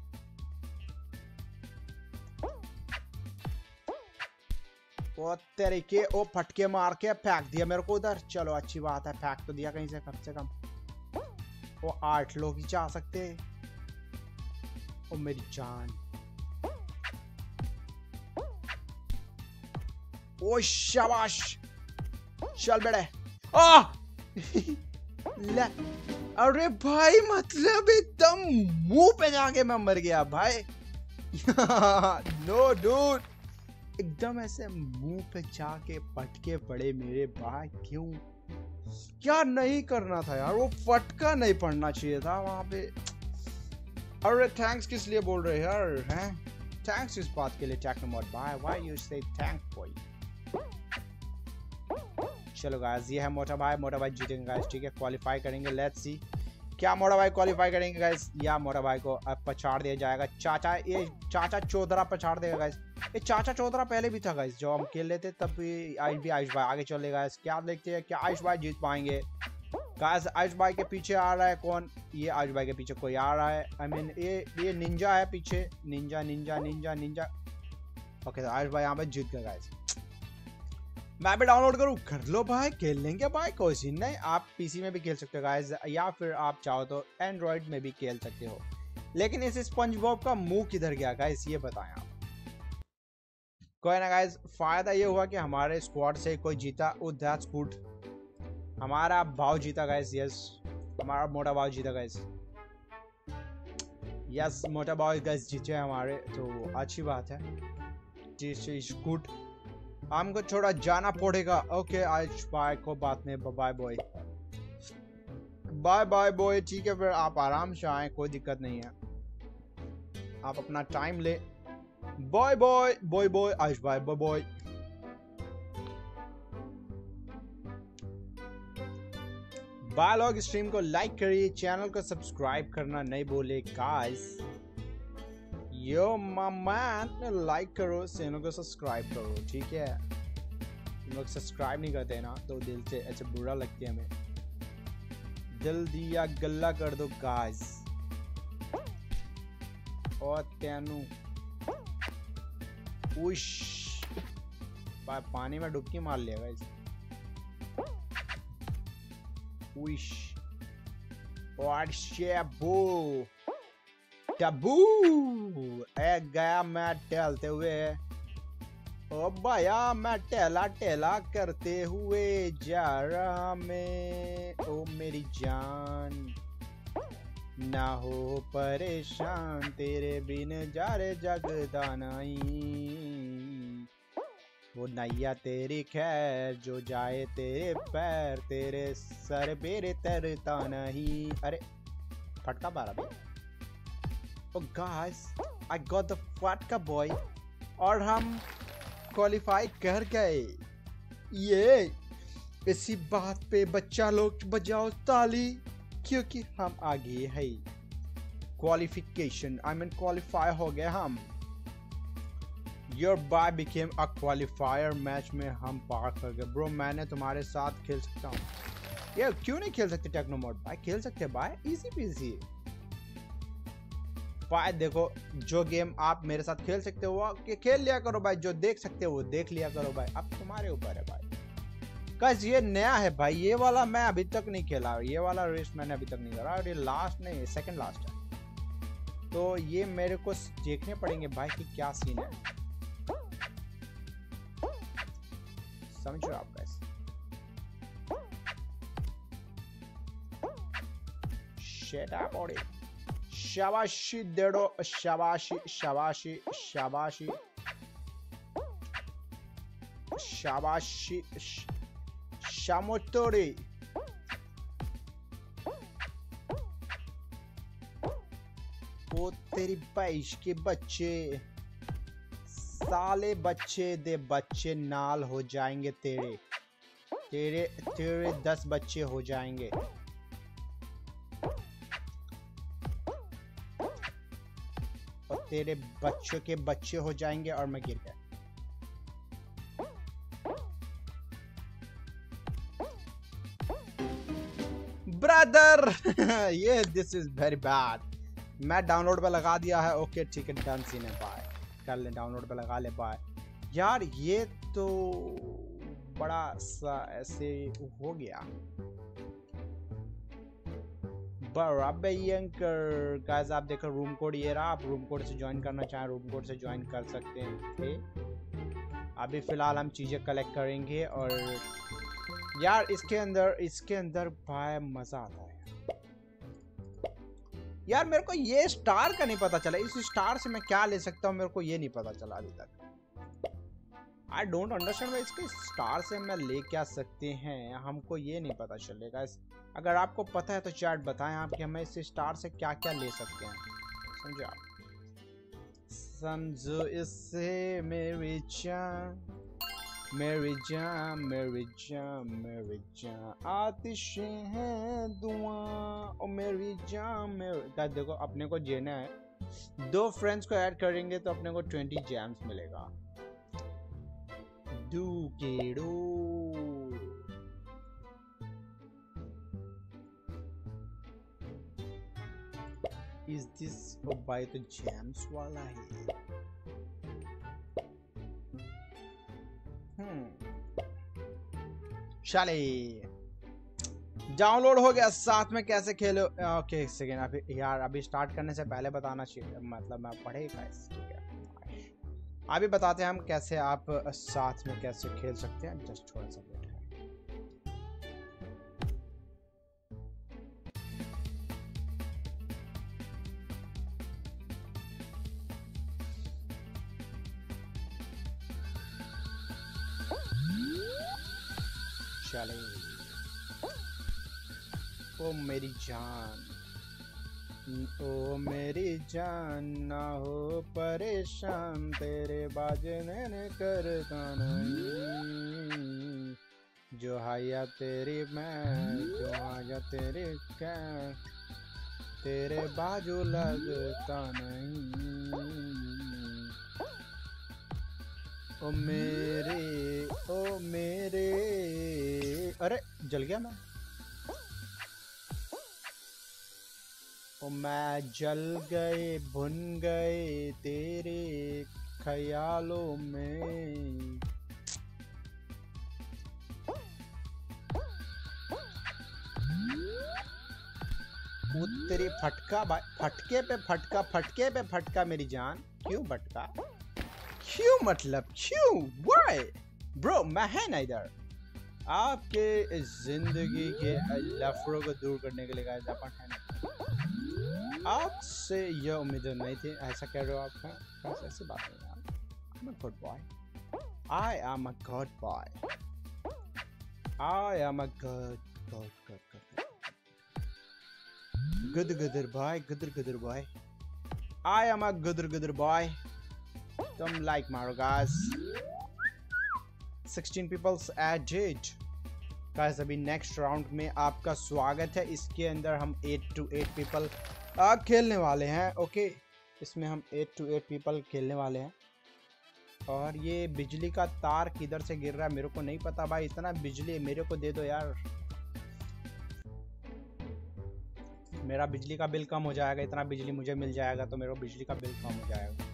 वो तेरे के ओ फटके मार के फेंक दिया मेरे को उधर। चलो अच्छी बात है, फेंक तो दिया कहीं से कम से कम, वो आठ लोग ही जा सकते हैं। ओ मेरी जान, ओ शाबाश, चल बेटे। आ ले, अरे भाई मतलब एकदम मुंह पे जाके मैं मर गया भाई। नो डूड, एकदम ऐसे मुंह पे जाके पटके पड़े मेरे भाई। क्यों, क्या नहीं करना था यार, वो फटका नहीं पड़ना चाहिए था वहां पे। अरे थैंक्स किस लिए बोल रहे यार, हैं? थैंक्स इस बात के लिए टेक्नोमोड भाई, why you say thank boy. चलो गाइस, ये है मोटा भाई, मोटा भाई जीतेंगे गाइस। ठीक है, क्वालिफाई करेंगे, लेट्स सी क्या मोटा भाई क्वालिफाई करेंगे गाइस, या मोटा भाई को अब पछाड़ दिया जाएगा। चाचा, ये चाचा चौधरा पछाड़ देगा गाइस। ये चाचा चौधरा पहले भी था गाइस, जब हम खेल लेते तब भी आज भी आयुष भाई आगे चले गाइस। क्या देखते हैं क्या आयुष भाई जीत पाएंगे गाइस। आयुष भाई के पीछे आ रहा है कौन, ये आयुष भाई के पीछे कोई आ रहा है, आई मीन ये ये निंजा है पीछे, ninja ninja ninja ninja. Okay, तो आयुष भाई यहाँ पे जीत गए गाइस। मैं भी डाउनलोड करूँ, कर लो भाई, खेल लेंगे भाई, कोई सीन नहीं। आप पीसी में भी खेल सकते हो गाइस, या फिर आप चाहो तो एंड्रॉइड में भी खेल सकते हो। लेकिन इस स्पंज बॉब का मुंह किधर गया गाइस, ये बताएं आप। कोई ना गाइस, फायदा ये हुआ कि हमारे स्क्वाड से कोई जीता, ओ दैट्स गुड। हमारा भाव जीता गाइस, यस, हमारा मोटा भाव जीता गाइस। यस मोटा बॉय गैस जीते हमारे, तो अच्छी बात है। This is good. हमको थोड़ा जाना पड़ेगा। ओके आज बाय, को बात नहीं, bye boy, bye bye boy. ठीक है फिर आप आराम से आए, कोई दिक्कत नहीं है, आप अपना टाइम ले। बॉय बॉय बॉय बॉय आज बाय बॉय बॉय। बायलॉग स्ट्रीम को लाइक करिए, चैनल को सब्सक्राइब करना नहीं भूले गाइस। यो मैन लाइक करो, चैनल को सब्सक्राइब करो, ठीक है। तुम लोग सब्सक्राइब नहीं करते ना तो दिल से ऐसे बुरा लगती है हमें। दिल दिया गल्ला कर दो गाइस। और तेनू उश पानी में डुबकी मार लिया गाइस। उश और शेबू टबू ए गया मैं टहलते हुए। ओ भैया मैं टहला टहला करते हुए जा रहा मैं। ओ मेरी जान ना हो परेशान, तेरे बिन जा रे जगदा नहीं। वो नैया तेरी खैर जो जाए तेरे पैर, तेरे सर बेरे तरता नहीं। अरे फटका बारा भाई। Oh guys, I got the फटका बॉय और हम क्वालिफाई कर गए। ये इसी बात पे बच्चा लोग बजाओ ताली, क्योंकि हम आगे है। क्वालिफिकेशन आई मीन क्वालिफाई हो गए हम। Your bye became a qualifier match में हम पार कर गए। ब्रो मैंने तुम्हारे साथ खेल सकता हूँ यार, क्यों नहीं खेल सकते टेक्नो मोड भाई? खेल सकते भाई, इजी पीजी भाई। देखो जो गेम आप मेरे साथ खेल सकते हो कि खेल लिया करो भाई, जो देख सकते हो वो देख लिया करो भाई, अब तुम्हारे ऊपर है भाई। गाइस ये नया है भाई, ये वाला मैं अभी तक नहीं खेला, ये वाला रेस मैंने अभी तक नहीं करा, और ये लास्ट नहीं सेकंड लास्ट है, तो ये मेरे को देखने पड़ेंगे भाई कि क्या सीन है। समझो आप guys. Shut up on it. शाबाशी देड़ो, शाबाशी शाबाशी शाबाशी शाबाशी शामोतोरी। वो तेरी बैश के बच्चे, साले बच्चे दे बच्चे नाल हो जाएंगे तेरे, तेरे तेरे दस बच्चे हो जाएंगे। तेरे बच्चों के बच्चे हो जाएंगे और मैं गिर गया। ब्रदर ये दिस इज वेरी बैड। मैं डाउनलोड पे लगा दिया है। ओके ठीक है, डन सीन है, बाय कर ले, डाउनलोड पे लगा ले, बाय। यार ये तो बड़ा सा ऐसे हो गया। भयंकर गाइस, आप देखो रूम कोड ये रहा, आप रूम कोड से ज्वाइन करना चाहें रूम कोड से ज्वाइन कर सकते थे। अभी फिलहाल हम चीजें कलेक्ट करेंगे और यार इसके अंदर इसके अंदर भाई मजा आता है यार। मेरे को ये स्टार का नहीं पता चला, इस स्टार से मैं क्या ले सकता हूँ, मेरे को ये नहीं पता चला अभी तक। आई डोंट अंडरस्टैंड भाई, इसके स्टार से मैं ले क्या सकते हैं, हमको ये नहीं पता चलेगा। अगर आपको पता है तो चैट बताएं आप कि हमें इस स्टार से क्या क्या ले सकते हैं। समझो आप, समझो इससे मेरी जान मेरी जान मेरी जान मेरी जान, आतिशें हैं दुआ ओ मेरी जान मेरी। देखो अपने को जेना है, दो फ्रेंड्स को ऐड करेंगे तो अपने को ट्वेंटी जैम्स मिलेगा। डू के डू इज दिस भाई, तो जैम्स वाला है। हम्म चले डाउनलोड हो गया, साथ में कैसे खेलो। ओके एक सेकेंड, अभी यार अभी स्टार्ट करने से पहले बताना चाहिए, मतलब मैं पढ़ेगा इस, ठीक है। अभी बताते हैं हम कैसे आप साथ में कैसे खेल सकते हैं। जस्ट थोड़ा सा वेट है। चले। ओ मेरी जान, ओ मेरी जान, ना हो परेशान, तेरे बाजने ने करता नहीं, जो हाया तेरी मैं, जो हाया तेरी क्या, तेरे बाजू लगता नहीं। ओ मेरे, ओ मेरे, अरे जल गया मैं। ओ मैं जल गए, भुन गए तेरे ख्यालों में। वो तेरी फटका, फटके पे फटका, फटके पे फटका मेरी जान, क्यों भटका, क्यों, मतलब क्यों, व्हाई ब्रो, मैं है ना इधर आपके जिंदगी के लफड़ों को दूर करने के लिए गाइस अपन है ना। आपसे ये उम्मीद नहीं थी, ऐसा कह रहे हो आप, बस ऐसी बात नहीं यार। I'm a good boy. I am a good boy. I am a good, good, good, good. Good, good boy, good, good boy. I am a good, good boy. तुम like मारो guys. sixteen people's added. Guys अभी next round में आपका स्वागत है। इसके अंदर हम eight to eight people आ, खेलने वाले हैं। ओके, इसमें हम eight to eight people खेलने वाले हैं। और ये बिजली का तार किधर से गिर रहा है मेरे को नहीं पता भाई। इतना बिजली मेरे को दे दो यार, मेरा बिजली का बिल कम हो जाएगा। इतना बिजली मुझे मिल जाएगा तो मेरा बिजली का बिल कम हो जाएगा।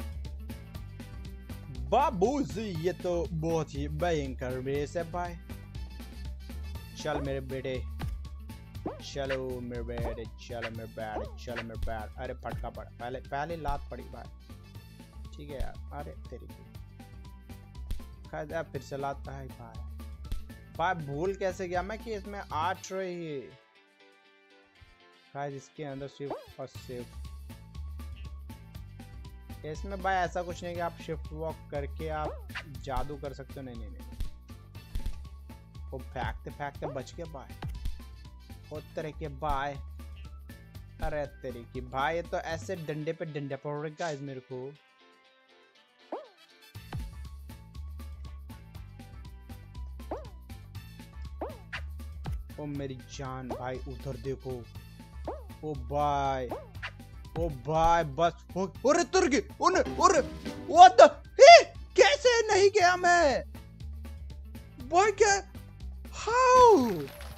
बाबूजी ये तो बहुत ही भयंकर रेस है भाई। चल मेरे बेटे, चलो मेरे बेटे, चलो मेरे बेटे, चलो मेरे बेटे। अरे फटका पड़ा, पहले पहले लात पड़ी भाई। ठीक है यार, अरे तेरी खैर फिर से लात है भाई। भाई भूल कैसे गया मैं कि इसमें आठ रही है। खैर इसके अंदर सिर्फ और सिर्फ इसमें भाई ऐसा कुछ नहीं कि आप शिफ्ट वॉक करके आप जादू कर सकते हो। नहीं नहीं नहीं, वो फेंकते फेंकते बच गया भाई। ओ तेरे के भाई, अरे तेरे की भाई, ये तो ऐसे डंडे पे डंडा पड़ रहा है मेरे को। ओ मेरी जान भाई, उधर देखो। ओ भाई, ओ भाई बस, अरे तुर गई, ओने, अरे व्हाट द, कैसे नहीं गया मैं भाई, क्या, हाउ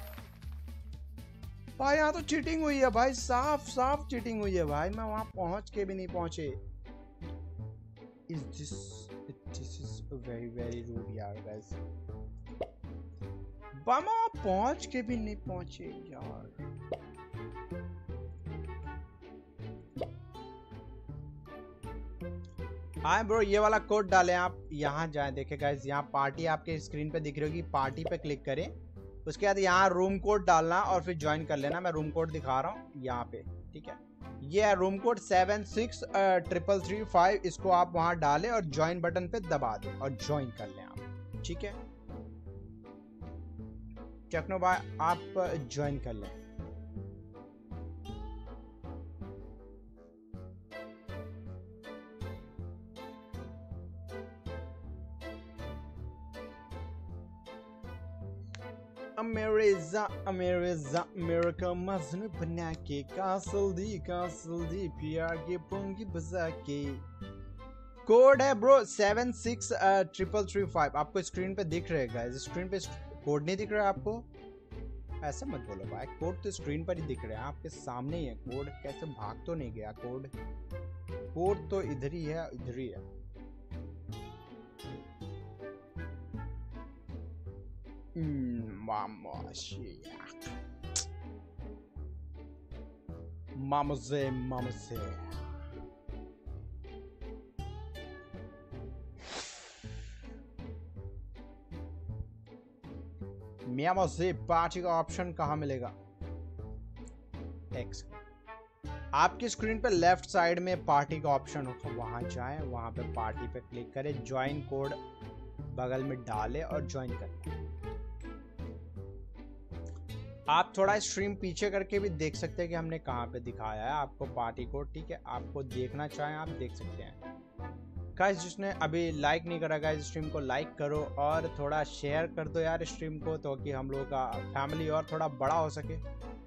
भाई। यहाँ तो चीटिंग हुई है भाई, साफ साफ चीटिंग हुई है भाई। मैं वहां पहुंच के भी नहीं पहुंचे। Is this this is very very rude यार गाइस। बामा पहुंच के भी नहीं पहुंचे यार। हाँ ब्रो, ये वाला कोड डालें आप, यहाँ जाएं। देखें गाइस, यहाँ पार्टी आपके स्क्रीन पे दिख रही होगी, पार्टी पे क्लिक करें। उसके बाद यहाँ रूम कोड डालना और फिर ज्वाइन कर लेना। मैं रूम कोड दिखा रहा हूँ यहाँ पे, ठीक है। ये है room code seven six triple three five. इसको आप वहाँ डालें और ज्वाइन बटन पे दबा दें और ज्वाइन कर लें आप, ठीक है। चकनो भाई आप ज्वाइन कर लें। अमेरिजा अमेरिजा मेरे को मजनू बना के, कासल दी कासल दी प्यार के पोंगी बजा के। कोड है bro seven six triple three five. आपको स्क्रीन पे दिख रहेगा। स्क्रीन पे कोड नहीं दिख रहा है आपको? ऐसा मत बोलो भाई, कोड तो स्क्रीन पर ही दिख रहा है, आपके सामने ही है कोड। कैसे भाग तो नहीं गया कोड? कोड तो इधर ही है, इधर ही है। Mama shit. Mama say, mama say. Mama say party का ऑप्शन कहाँ मिलेगा? X। आपकी स्क्रीन पे लेफ्ट साइड में पार्टी का ऑप्शन होगा, वहां जाएं, वहां पे पार्टी पे क्लिक करें, ज्वाइन कोड बगल में डालें और ज्वाइन करें। आप थोड़ा स्ट्रीम पीछे करके भी देख सकते हैं कि हमने कहाँ पे दिखाया है आपको पार्टी को, ठीक है। आपको देखना चाहें आप देख सकते हैं। गाइस जिसने अभी लाइक नहीं करा गाइस स्ट्रीम को लाइक करो और थोड़ा शेयर कर दो यार स्ट्रीम को, तो कि हम लोगों का फैमिली और थोड़ा बड़ा हो सके।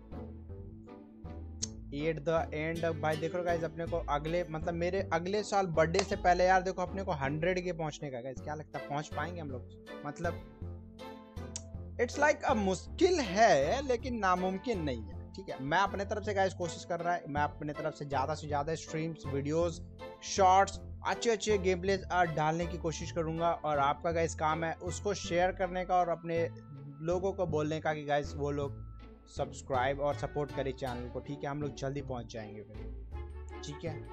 एट द एंड भाई देखो गाइस अपने को अगले मतलब मेरे अगले साल बर्थडे से पहले यार देखो अपने को हंड्रेड के पहुंचने का गाइस, क्या लगता है पहुंच पाएंगे हम लोग? मतलब इट्स लाइक अ मुश्किल है लेकिन नामुमकिन नहीं है, ठीक है। मैं अपने तरफ से गाइस कोशिश कर रहा है, मैं अपने तरफ से ज़्यादा से ज़्यादा स्ट्रीम्स वीडियोस शॉर्ट्स अच्छे अच्छे गेम प्ले डालने की कोशिश करूंगा, और आपका गाइस काम है उसको शेयर करने का और अपने लोगों को बोलने का कि गाइस वो लोग सब्सक्राइब और सपोर्ट करें चैनल को, ठीक है। हम लोग जल्दी पहुंच जाएंगे फिर, ठीक है।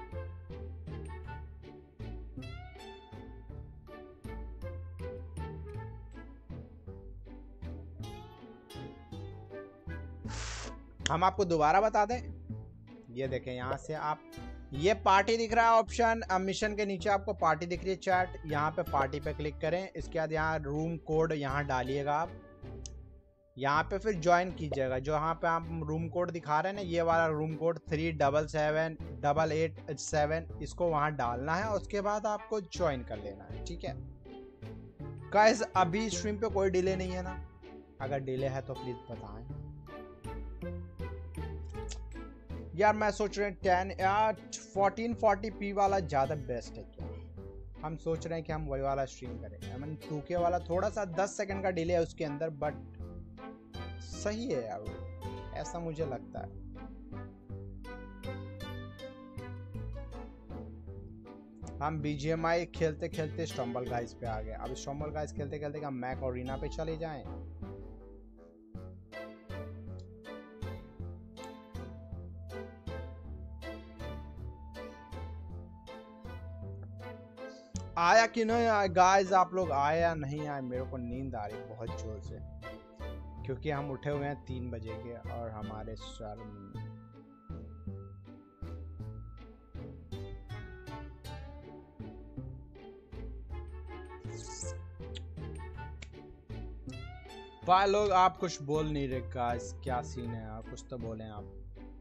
हम आपको दोबारा बता दें, ये देखें यहाँ से आप ये पार्टी दिख रहा है ऑप्शन, मिशन के नीचे आपको पार्टी दिख रही है चैट, यहाँ पे पार्टी पे क्लिक करें। इसके बाद यहाँ रूम कोड यहाँ डालिएगा आप, यहाँ पे फिर ज्वाइन कीजिएगा। जो यहाँ पे आप रूम कोड दिखा रहे हैं ना ये वाला room code three double seven double eight seven, इसको वहाँ डालना है और उसके बाद आपको ज्वाइन कर लेना है, ठीक है। गाइस अभी स्ट्रीम पे कोई डिले नहीं है ना? अगर डिले है तो प्लीज बताएं यार। मैं सोच रहे हैं टेन या फोर्टीन फोर्टी पी वाला ज़्यादा बेस्ट है क्या? हम सोच रहे हैं कि हम वही वाला स्ट्रीम करेंगे। आई मीन टू के वाला थोड़ा सा दस सेकंड का डिले है उसके अंदर, बट सही है यार, ऐसा मुझे लगता है। हम बी जी एम आई खेलते खेलते स्टम्बल गाइस पे आ गए। अब स्टम्बल गाइस खेलते खेलते हम मैक और रीना पे चले जाएं। आया कि नहीं गाइस, आप लोग आए या नहीं आए? मेरे को नींद आ रही है बहुत जोर से, क्योंकि हम उठे हुए हैं तीन बजे के और हमारे सर भाई लोग आप कुछ बोल नहीं रहे गाइस, क्या सीन है आप कुछ तो बोलें आप।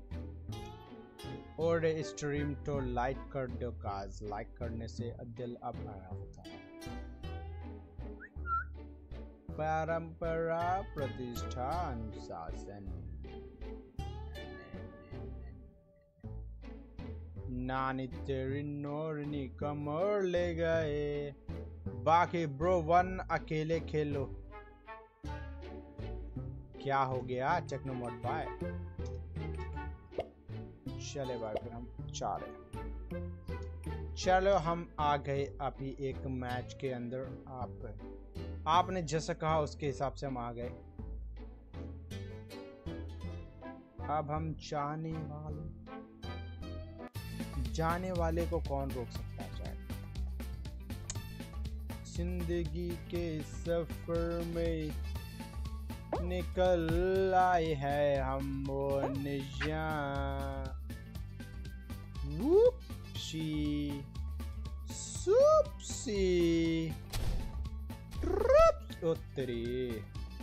और स्ट्रीम तो लाइक कर दो गाइस, लाइक करने से दिल अप आया होता है। परंपरा प्रतिष्ठा अनुशासन नानी तेरी नोरनी कमर ले गए। बाकी ब्रो वन अकेले खेलो। क्या हो गया टेक्नोमोड भाई? चले भाई फिर हम चारे चलो हम आ गए अभी एक मैच के अंदर। आप आपने जैसा कहा उसके हिसाब से हम आ गए। अब हम जाने वाले जाने वाले को कौन रोक सकता है? चाहे जिंदगी के सफर में निकल आए हैं हम वो निशान। Whoopsie, soupsie, ट्रुप्स उत्तरी।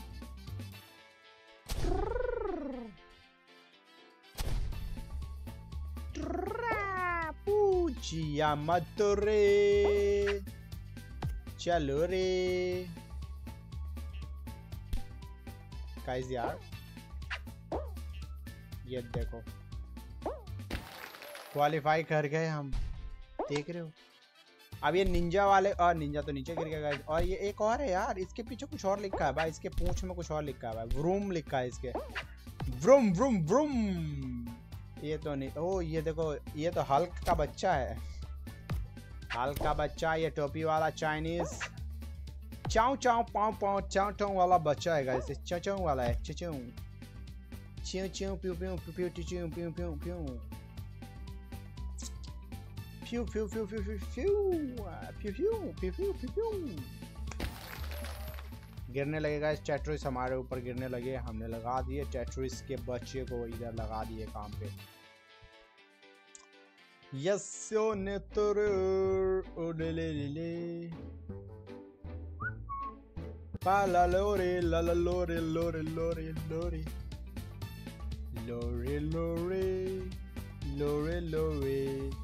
पूछिया मत रे, चलो रे। गाइस यार ये देखो क्वालिफाई कर गए हम, देख रहे हो। अब ये निंजा वाले, और निंजा तो नीचे गिर गया गाइस। और ये एक और है यार, इसके पीछे कुछ और लिखा है भाई, इसके पूंछ में कुछ और लिखा है भाई, व्रूम लिखा है इसके, व्रूम व्रूम व्रूम। ये तो नहीं, ओ ये देखो ये तो हल्क का बच्चा है, हल्क का बच्चा। ये टोपी वाला चाइनीज चाऊ चाऊ पाऊ पाऊ चाऊ चाऊ वाला बच्चा है गाइस, चाऊ चाऊ वाला है। चाऊ चाऊ चाऊ प्यू प्यू प्यू प्यू प्यू प्यू प्यू प्यू Pew pew pew pew pew pew pew pew pew pew pew pew। गिरने लगेगा इस टेट्रिस, हमारे ऊपर गिरने लगे। हमने लगा दिए टेट्रिस के बच्चे को, इधर लगा दिए काम पे। यस्यो ने तोरे ओडले ले पाला लोरे ला ला लोरे लोरे लोरे लोरे लोरे लोरे लोरे लोरे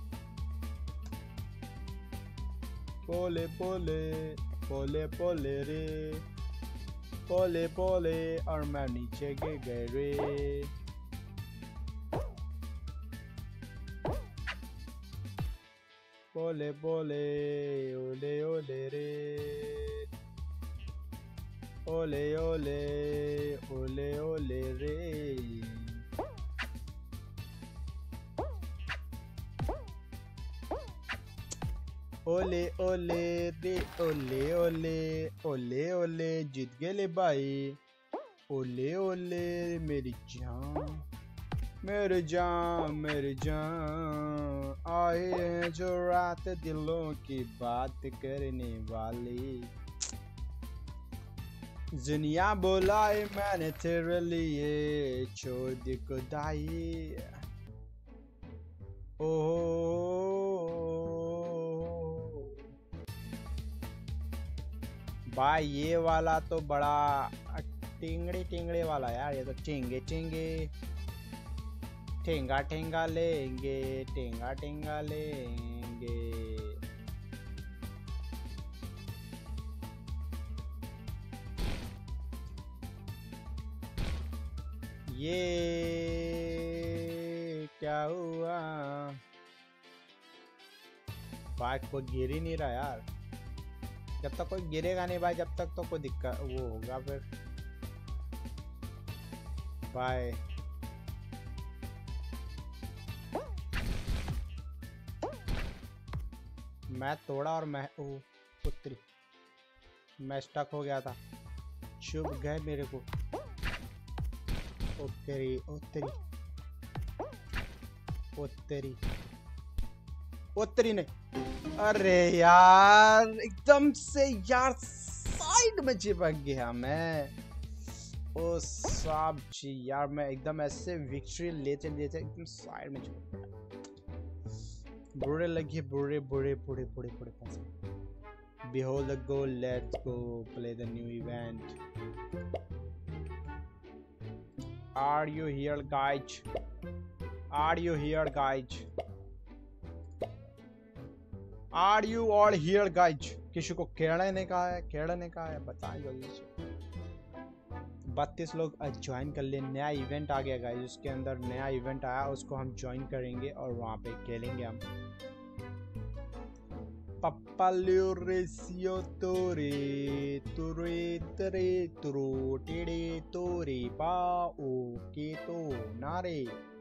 पोले पोले पोले पोले रे पोले पोले और मैं नीचे गिर गए रे। पोले पोले ओले ओले रे ओले ओले ओले ओले रे। ओले ओले रे ओले ओले ओले ओले जीत गए भाई। ओले ओले मेरी जान मेरे जान मेरे जान आए हैं जो रात दिलों की बात करने वाली। दुनिया बुलाए मैंने तेरे लिए छोड़ दी खुदाई। ओ भाई ये वाला तो बड़ा टिंगड़े टिंगड़े वाला यार। ये तो टिंगे टिंगे ठेंगा ठेंगा लेंगे ठेंगा ठेंगा लेंगे। ये क्या हुआ भाई? कोई गिर ही नहीं रहा यार। जब तक कोई गिरेगा नहीं भाई जब तक तो कोई दिक्कत वो होगा फिर भाई। मैं तोड़ा और मैं ओ पुत्री मैं स्टक हो गया था। चुभ गए मेरे को। ओ तेरी ओ तेरी ओ तेरी ओ तेरी नहीं। अरे यार एकदम से यार साइड में चिपक गया मैं। ओ साहब जी यार मैं एकदम ऐसे विक्ट्री लेते लेते एकदम साइड में चिपक गया। बुरे लगे बुरे बुरे बुरे बुरे बुरे पैसे। Behold the goal, let's go play the new event. Are you here guys? Are you here guys? Are you all here guys? किसी को खेलने का है खेलने का है बताइए जल्दी से। बत्तीस लोग ज्वाइन कर ले। नया इवेंट आ गया गाइस। उसके अंदर नया इवेंट आया उसको हम ज्वाइन करेंगे और वहाँ पे खेलेंगे हम। पप्पालियो रेसियो तोरे तुरे तरे तुरो टेड़े तोरे पाओ के तो नारे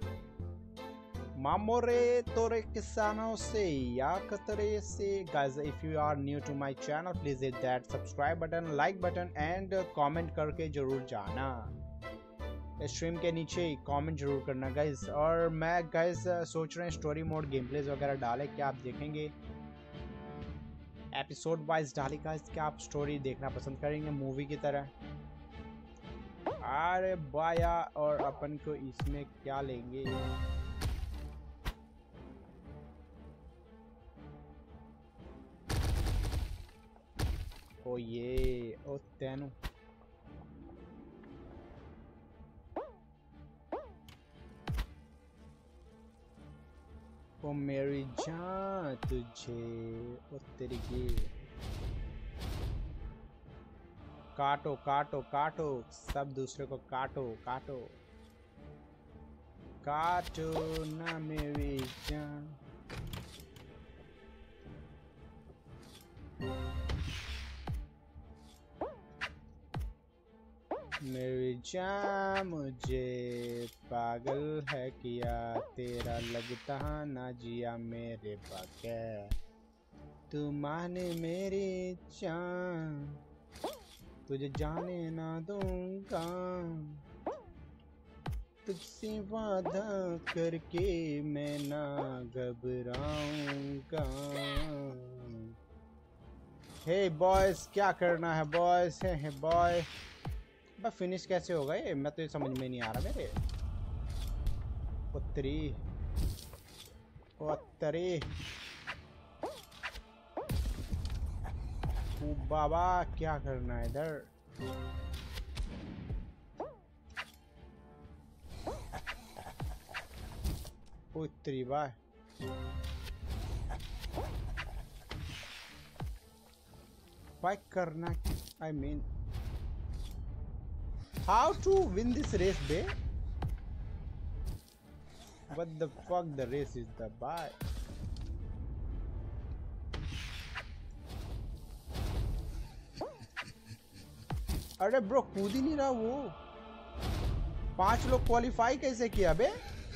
मामोरे तोरे किसानों से या कतरे से। guys if you are new to my channel please hit that subscribe button, like button and comment करके जरूर जाना। स्ट्रीम के नीचे कमेंट जरूर करना गाइस। और मैं गाइस सोच रहे हैं स्टोरी मोड गेम प्लेस वगैरह डाले। क्या आप देखेंगे एपिसोड वाइज डाले गाइस? क्या आप स्टोरी देखना पसंद करेंगे मूवी की तरह? अरे बाया और अपन को इसमें क्या लेंगे? ओ ये ओ तेनू ओ मेरी जान तुझे ओ तेरी की काटो काटो काटो सब दूसरे को काटो काटो काटो ना मेरी जान। मेरी जान मुझे पागल है किया तेरा लगता ना जिया मेरे बगैर। तू माने मेरी जान तुझे जाने ना दूंगा तुझसे वादा करके मैं ना घबराऊंगा। हे बॉयज क्या करना है बॉयज? हे बॉय बस फिनिश कैसे होगा ये? मैं तो ये समझ में नहीं आ रहा मेरे। उत्तरी उत्तरी ओ बाबा क्या करना है इधर? उत्तरी बाय भाई करना I mean how to win this race bay what the fuck the race is the bye अरे ब्रो कूद ही नहीं रहा वो पांच लोग क्वालिफाई कैसे किया बे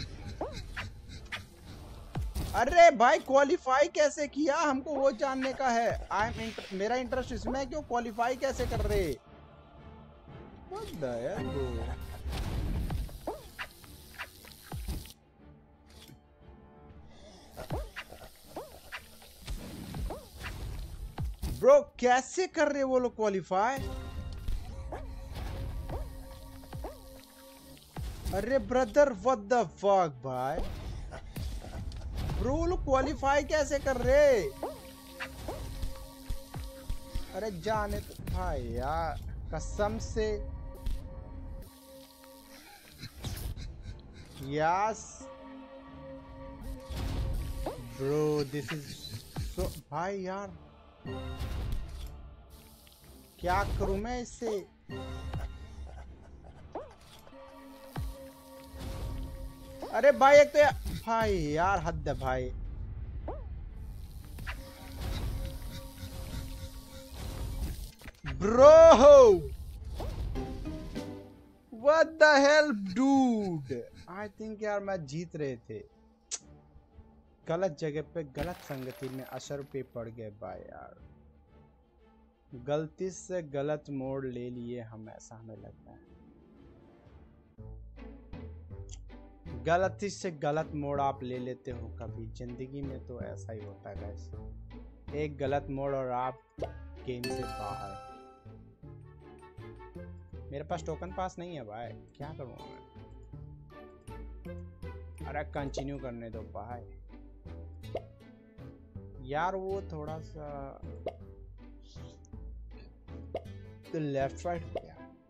अरे भाई क्वालिफाई कैसे किया हमको वो जानने का है आई एम इंटर, मेरा इंटरेस्ट इसमें है क्यों क्वालिफाई कैसे कर रहे What the hell, bro? Bro कैसे कर रहे वो लोग क्वालिफाई अरे ब्रदर व्हाट द फक भाई ब्रो लोग क्वालिफाई कैसे कर रहे अरे जाने तो भाई यार कसम से yes bro this is so भाई यार क्या करूं मैं इससे अरे भाई एक तो या... भाई यार हद है भाई bro what the hell dude I think यार मैं जीत रहे थे गलत जगह पे गलत संगति में असर पे पड़ गए भाई यार गलती से गलत मोड़ ले लिए हम ऐसा हमें लगता है गलती से गलत मोड़ आप ले लेते हो कभी जिंदगी में तो ऐसा ही होता है गाइस एक गलत मोड़ और आप गेम से बाहर मेरे पास टोकन पास नहीं है भाई क्या करूँ मैं अरे कंटिन्यू करने दो भाई यार वो थोड़ा सा तो लेफ्ट राइट हो गया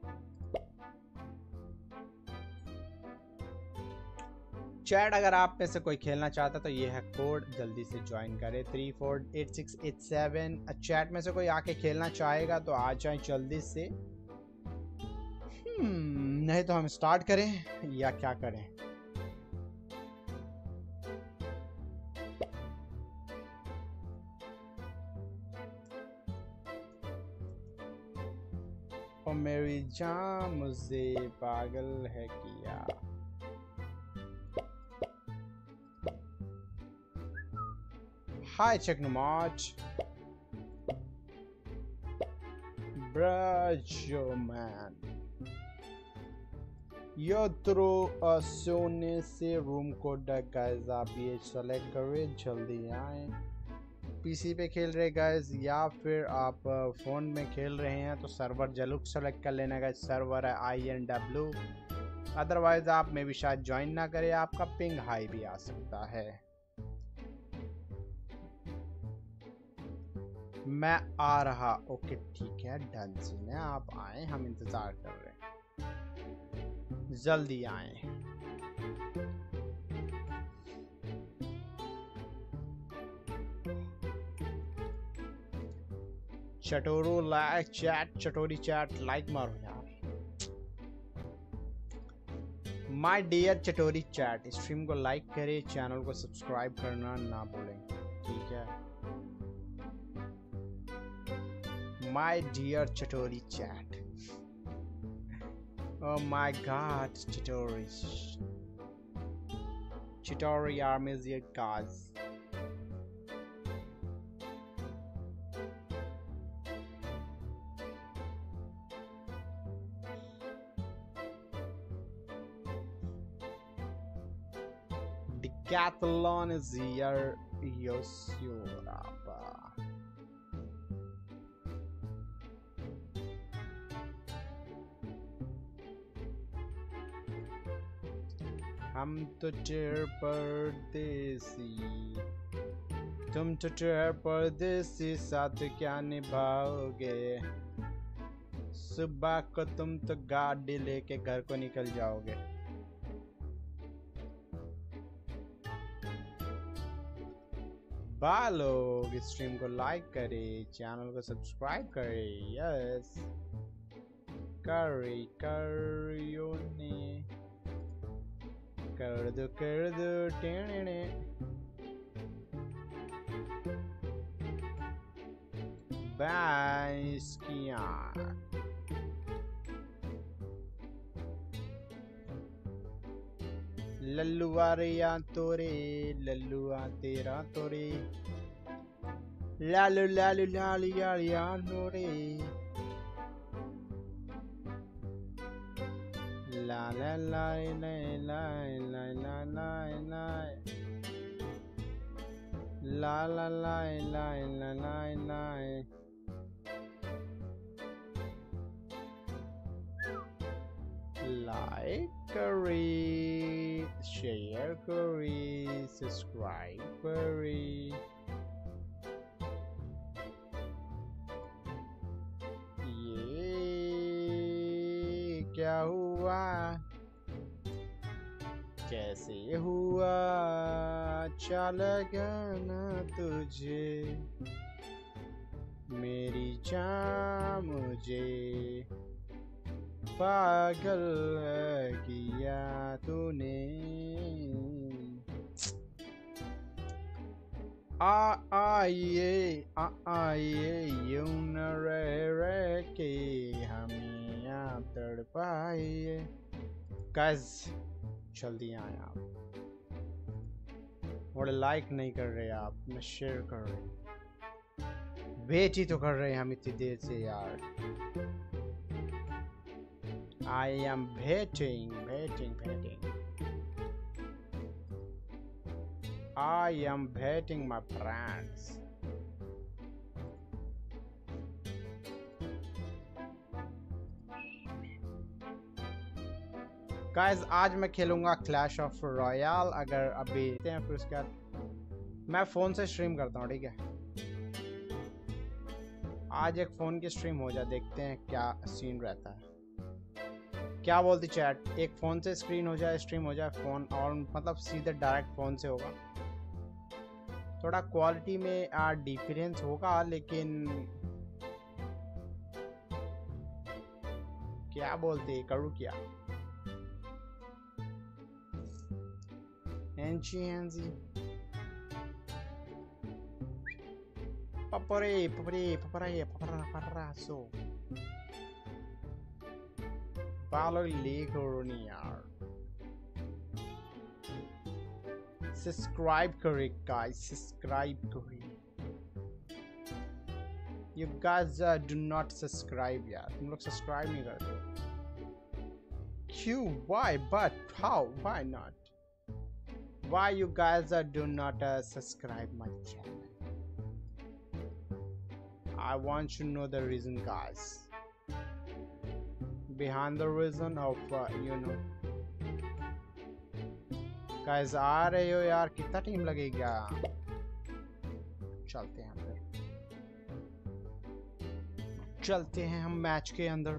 चैट अगर आप में से कोई खेलना चाहता तो ये है कोड जल्दी से ज्वाइन करें three four eight six eight seven chat में से कोई आके खेलना चाहेगा तो आ जाए जल्दी से hmm, नहीं तो हम स्टार्ट करें या क्या करें ओ मेरी जान मुझे पागल है किया Hi, Technomarch. Brajo man. Yo through a सोने से रूम कोड गाइस आप ये सेलेक्ट करें जल्दी आए पीसी पे खेल रहे गाइस या फिर आप फोन में खेल रहे हैं तो सर्वर जरूर सेलेक्ट कर लेना गाइस सर्वर है आई एन डब्ल्यू अदरवाइज आप में भी शायद ज्वाइन ना करें आपका पिंग हाई भी आ सकता है मैं आ रहा ओके ठीक है डन सीन है आप आए हम इंतजार कर रहे हैं जल्दी आए चटोरो लाइक चैट चटोरी चैट लाइक मारो यार माय डियर चटोरी चैट स्ट्रीम को लाइक करें चैनल को सब्सक्राइब करना ना भूलें ठीक है My dear Chatori chat. Oh my god, Chatori. Chatori army is your cause. Decathlon is your Yosurapa. हम तो टेर परदेसी तुम तो टेर परदेसी साथ क्या निभाओगे सुबह को तुम तो गाड़ी लेके घर को निकल जाओगे बा लोग स्ट्रीम को लाइक करे, चैनल को सब्सक्राइब करे। यस करे करियो ने, कर दो कर दो टेने। बैंस की आँख लल्लुआ रे या तोरे, लल्लुआ तेरा तोरे, लालू लालू लालू यालिया नोरे, ला ला ला ला ला ला ला ला ला ला ला ला ला ला ला ला लाइक करी, शेयर करी, सब्सक्राइब करी। ये क्या हुआ, कैसे हुआ, अच्छा लगा ना तुझे मेरी जान, मुझे पागल किया तूने। आ आइए आ आइए यूं न रह रह के हमें आप तड़पाइए। गाइस जल्दी आए आप, और लाइक नहीं कर रहे आप, न शेयर कर रहे, वेट ही तो कर रहे हैं हम इतनी देर से यार। I am waiting, waiting, waiting. I am waiting, my friends. Guys, आज मैं खेलूंगा क्लैश ऑफ रॉयल। अगर अभी हैं फिर उसके बाद मैं फ़ोन से स्ट्रीम करता हूँ, ठीक है। आज एक फ़ोन की स्ट्रीम हो जाए, देखते हैं क्या सीन रहता है। क्या बोलती चैट, एक फ़ोन से स्क्रीन हो जाए, स्ट्रीम हो जाए फ़ोन, और मतलब सीधे डायरेक्ट फ़ोन से होगा। थोड़ा क्वालिटी में आ डिफरेंस होगा, लेकिन क्या बोलते करूँ क्या। एंची एंजी पपरे पपरे पपरे पपरा पपरा सो पालो लेक रोनी यार। सब्सक्राइब करें गाइस, सब्सक्राइब करें। You guys uh, do not subscribe यार, तुम लोग सब्सक्राइब नहीं करते। क्यों? Why? But how? Why not? Why you guys uh, do not uh, subscribe my channel? I want to know the reason, guys. Behind the reason of uh, you know. Guys आ रहे हो यार, कितना time लगेगा? चलते हैं फिर, चलते हैं हम मैच के अंदर।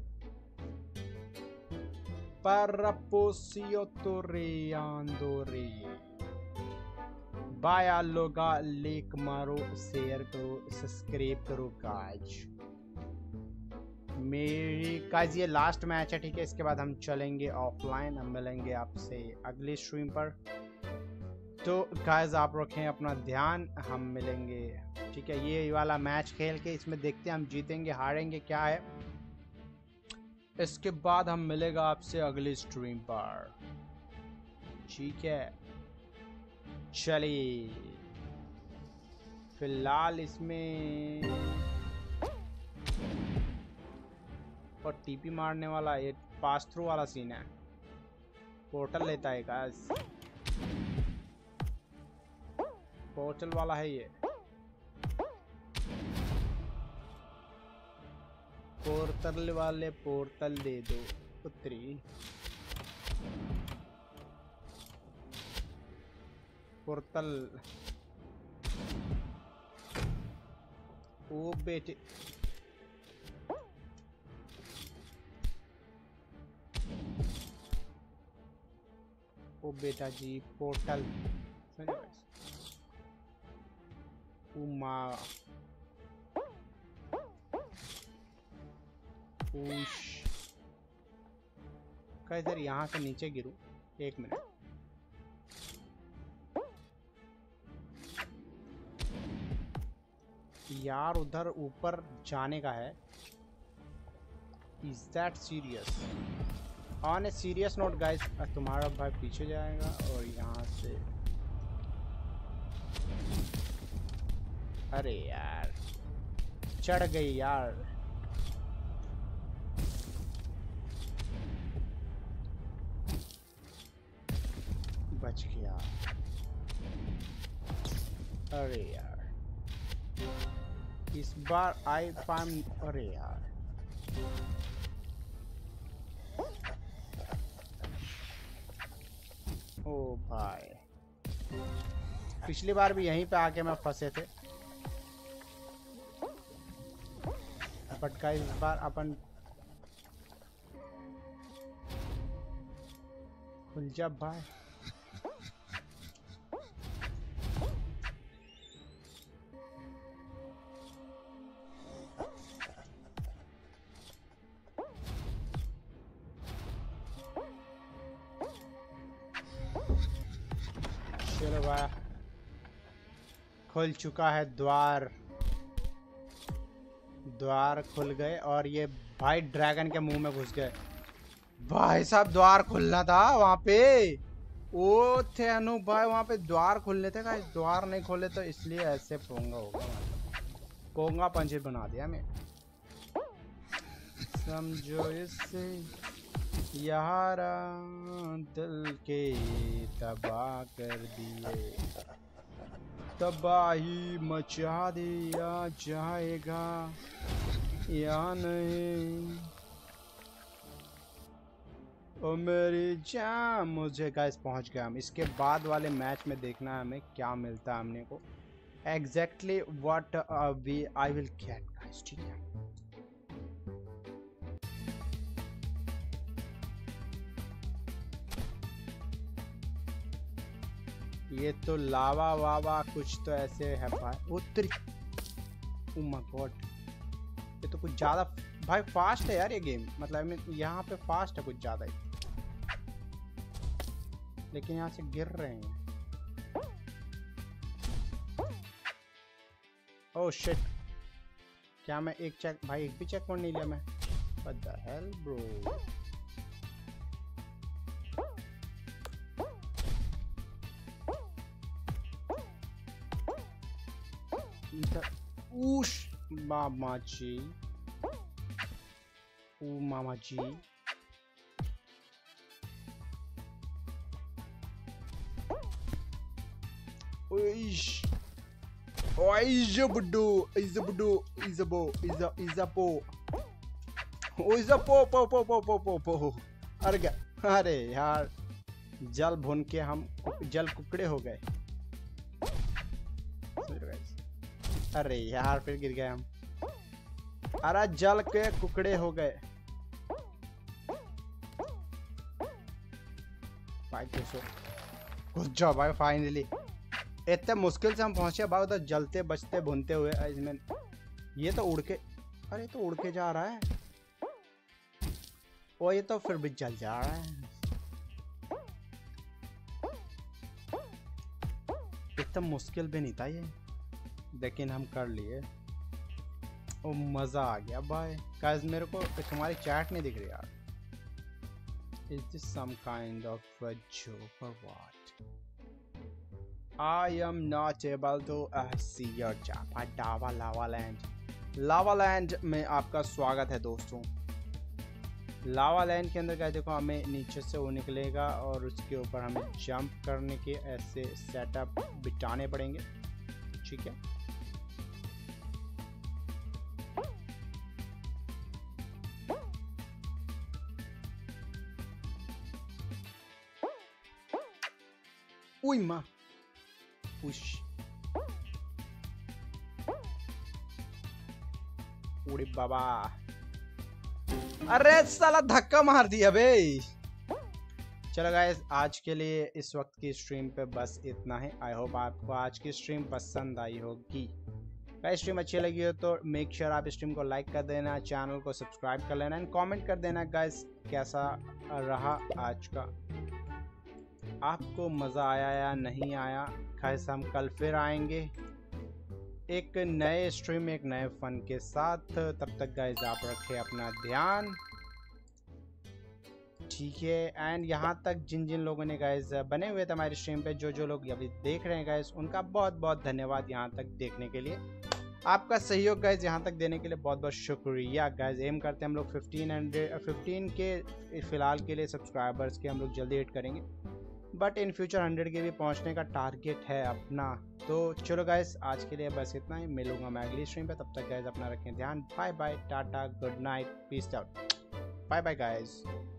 Paraposio Torreandore बाया लोगा, लेक मारो, शेयर करो, सब्सक्राइब करो गाइज। मेरी गाइज ये लास्ट मैच है, ठीक है। इसके बाद हम चलेंगे ऑफलाइन, हम मिलेंगे आपसे अगली स्ट्रीम पर। तो गाइज आप रखें अपना ध्यान, हम मिलेंगे, ठीक है। ये वाला मैच खेल के इसमें देखते हैं हम जीतेंगे हारेंगे क्या है। इसके बाद हम मिलेगा आपसे अगली स्ट्रीम पर, ठीक है। चलिए फिलहाल इसमें और टीपी मारने वाला, ये पास थ्रू वाला सीन है। पोर्टल लेता है गाइस, पोर्टल वाला है ये। पोर्टल वाले पोर्टल दे दो पुत्री। पोर्टल ओ बेटे, ओ बेटा जी पोर्टल। उमा उश का इधर यहाँ से नीचे गिरूं। एक मिनट, यार उधर ऊपर जाने का है। Is that serious? On a serious note guys, तुम्हारा भाई पीछे जाएगा और यहाँ से, अरे यार चढ़ गई यार। बच गया। अरे यार इस बार आई पाम, अरे यार ओ भाई, पिछली बार भी यहीं पे आके मैं फंसे थे, बट का इस बार अपन खुल जा भाई। चलो भाई, खुल चुका है द्वार। द्वार खुल गए और ये भाई ड्रैगन के मुंह में घुस गए। भाई साहब द्वार खुलना था वहां पे। ओ थे अनु भाई, वहां पे द्वार खुलने थे। का द्वार नहीं खोले तो इसलिए ऐसे पोंगा होगा, पोंगा पंचे बना दिया मैं। समझो इससे यारा दिल के तबाह कर दिए, तबाही मचा दिया जाएगा या नहीं। ओ मेरी जान, मुझे गाइस पहुंच गया हम। इसके बाद वाले मैच में देखना है हमें क्या मिलता है हमने को, exactly what we I will get guys, ठीक है। ये तो लावा वावा कुछ तो ऐसे है भाई। उत्तरी, ओह माय गॉड, ये तो कुछ ज्यादा भाई फास्ट है यार ये गेम। मतलब यहाँ पे फास्ट है कुछ ज्यादा ही, लेकिन यहाँ से गिर रहे हैं। ओह शिट, क्या मैं एक चेक भाई एक भी चेक पॉइंट नहीं लिया मैं? What the hell bro. उश मामा जी, ओ मामा जी, ओइश ओइश बुड्डू, इज बुड्डू, इज बो, इज इज पो, ओ इज पो पो पो पो पो पो पो। अरे क्या, अरे यार जल भून के हम जल कुकड़े हो गए। अरे यार फिर गिर गए हम। अरे जल के कुकड़े हो गए भाई। कैसे घुस जाओ भाई, फाइनली इतने मुश्किल से हम पहुंचे भाई उधर, जलते बचते भूनते हुए। इसमें ये तो उड़ के, अरे तो उड़ के जा रहा है। ओ ये तो फिर भी जल जा रहा है। इतना मुश्किल भी नहीं था ये, लेकिन हम कर लिए। ओ मजा आ गया भाई। गाइस मेरे को तुम्हारी चैट नहीं दिख रही यार। Is this some kind of a joke और what? I am not able to see your chat. Lava lava land, lava land में आपका स्वागत है दोस्तों। लावा लैंड के अंदर क्या देखो, हमें नीचे से वो निकलेगा और उसके ऊपर हमें जंप करने के ऐसे सेटअप बिठाने पड़ेंगे, ठीक है। उई माँ, पुश, उड़ी बाबा। अरे साला धक्का मार दिया बे। चलो गाइस, आज के लिए इस वक्त की स्ट्रीम पे बस इतना ही। आई होप आपको आज की स्ट्रीम पसंद आई होगी। गाइस स्ट्रीम अच्छी लगी हो तो मेक श्योर आप स्ट्रीम को लाइक कर देना, चैनल को सब्सक्राइब कर लेना एंड कमेंट कर देना गाइस कैसा रहा आज का, आपको मज़ा आया या नहीं आया। गाइस हम कल फिर आएंगे एक नए स्ट्रीम एक नए फन के साथ। तब तक गाइस आप रखें अपना ध्यान, ठीक है। एंड यहाँ तक जिन जिन लोगों ने गाइस बने हुए थे हमारी स्ट्रीम पे, जो जो लोग अभी देख रहे हैं गाइस, उनका बहुत बहुत धन्यवाद यहाँ तक देखने के लिए। आपका सहयोग गाइस यहाँ तक देने के लिए बहुत बहुत शुक्रिया गाइस। एम करते हैं हम लोग फिफ्टीन हंड्रेड फिफ्टीन के फिलहाल के लिए सब्सक्राइबर्स के हम लोग जल्दी हिट करेंगे, बट इन फ्यूचर हंड्रेड के भी पहुँचने का टारगेट है अपना। तो चलो गाइस आज के लिए बस इतना ही, मिलूंगा मैं अगली स्ट्रीम पे। तब तक गाइस अपना रखें ध्यान। Bye bye, tata, good night, peace out, bye bye guys.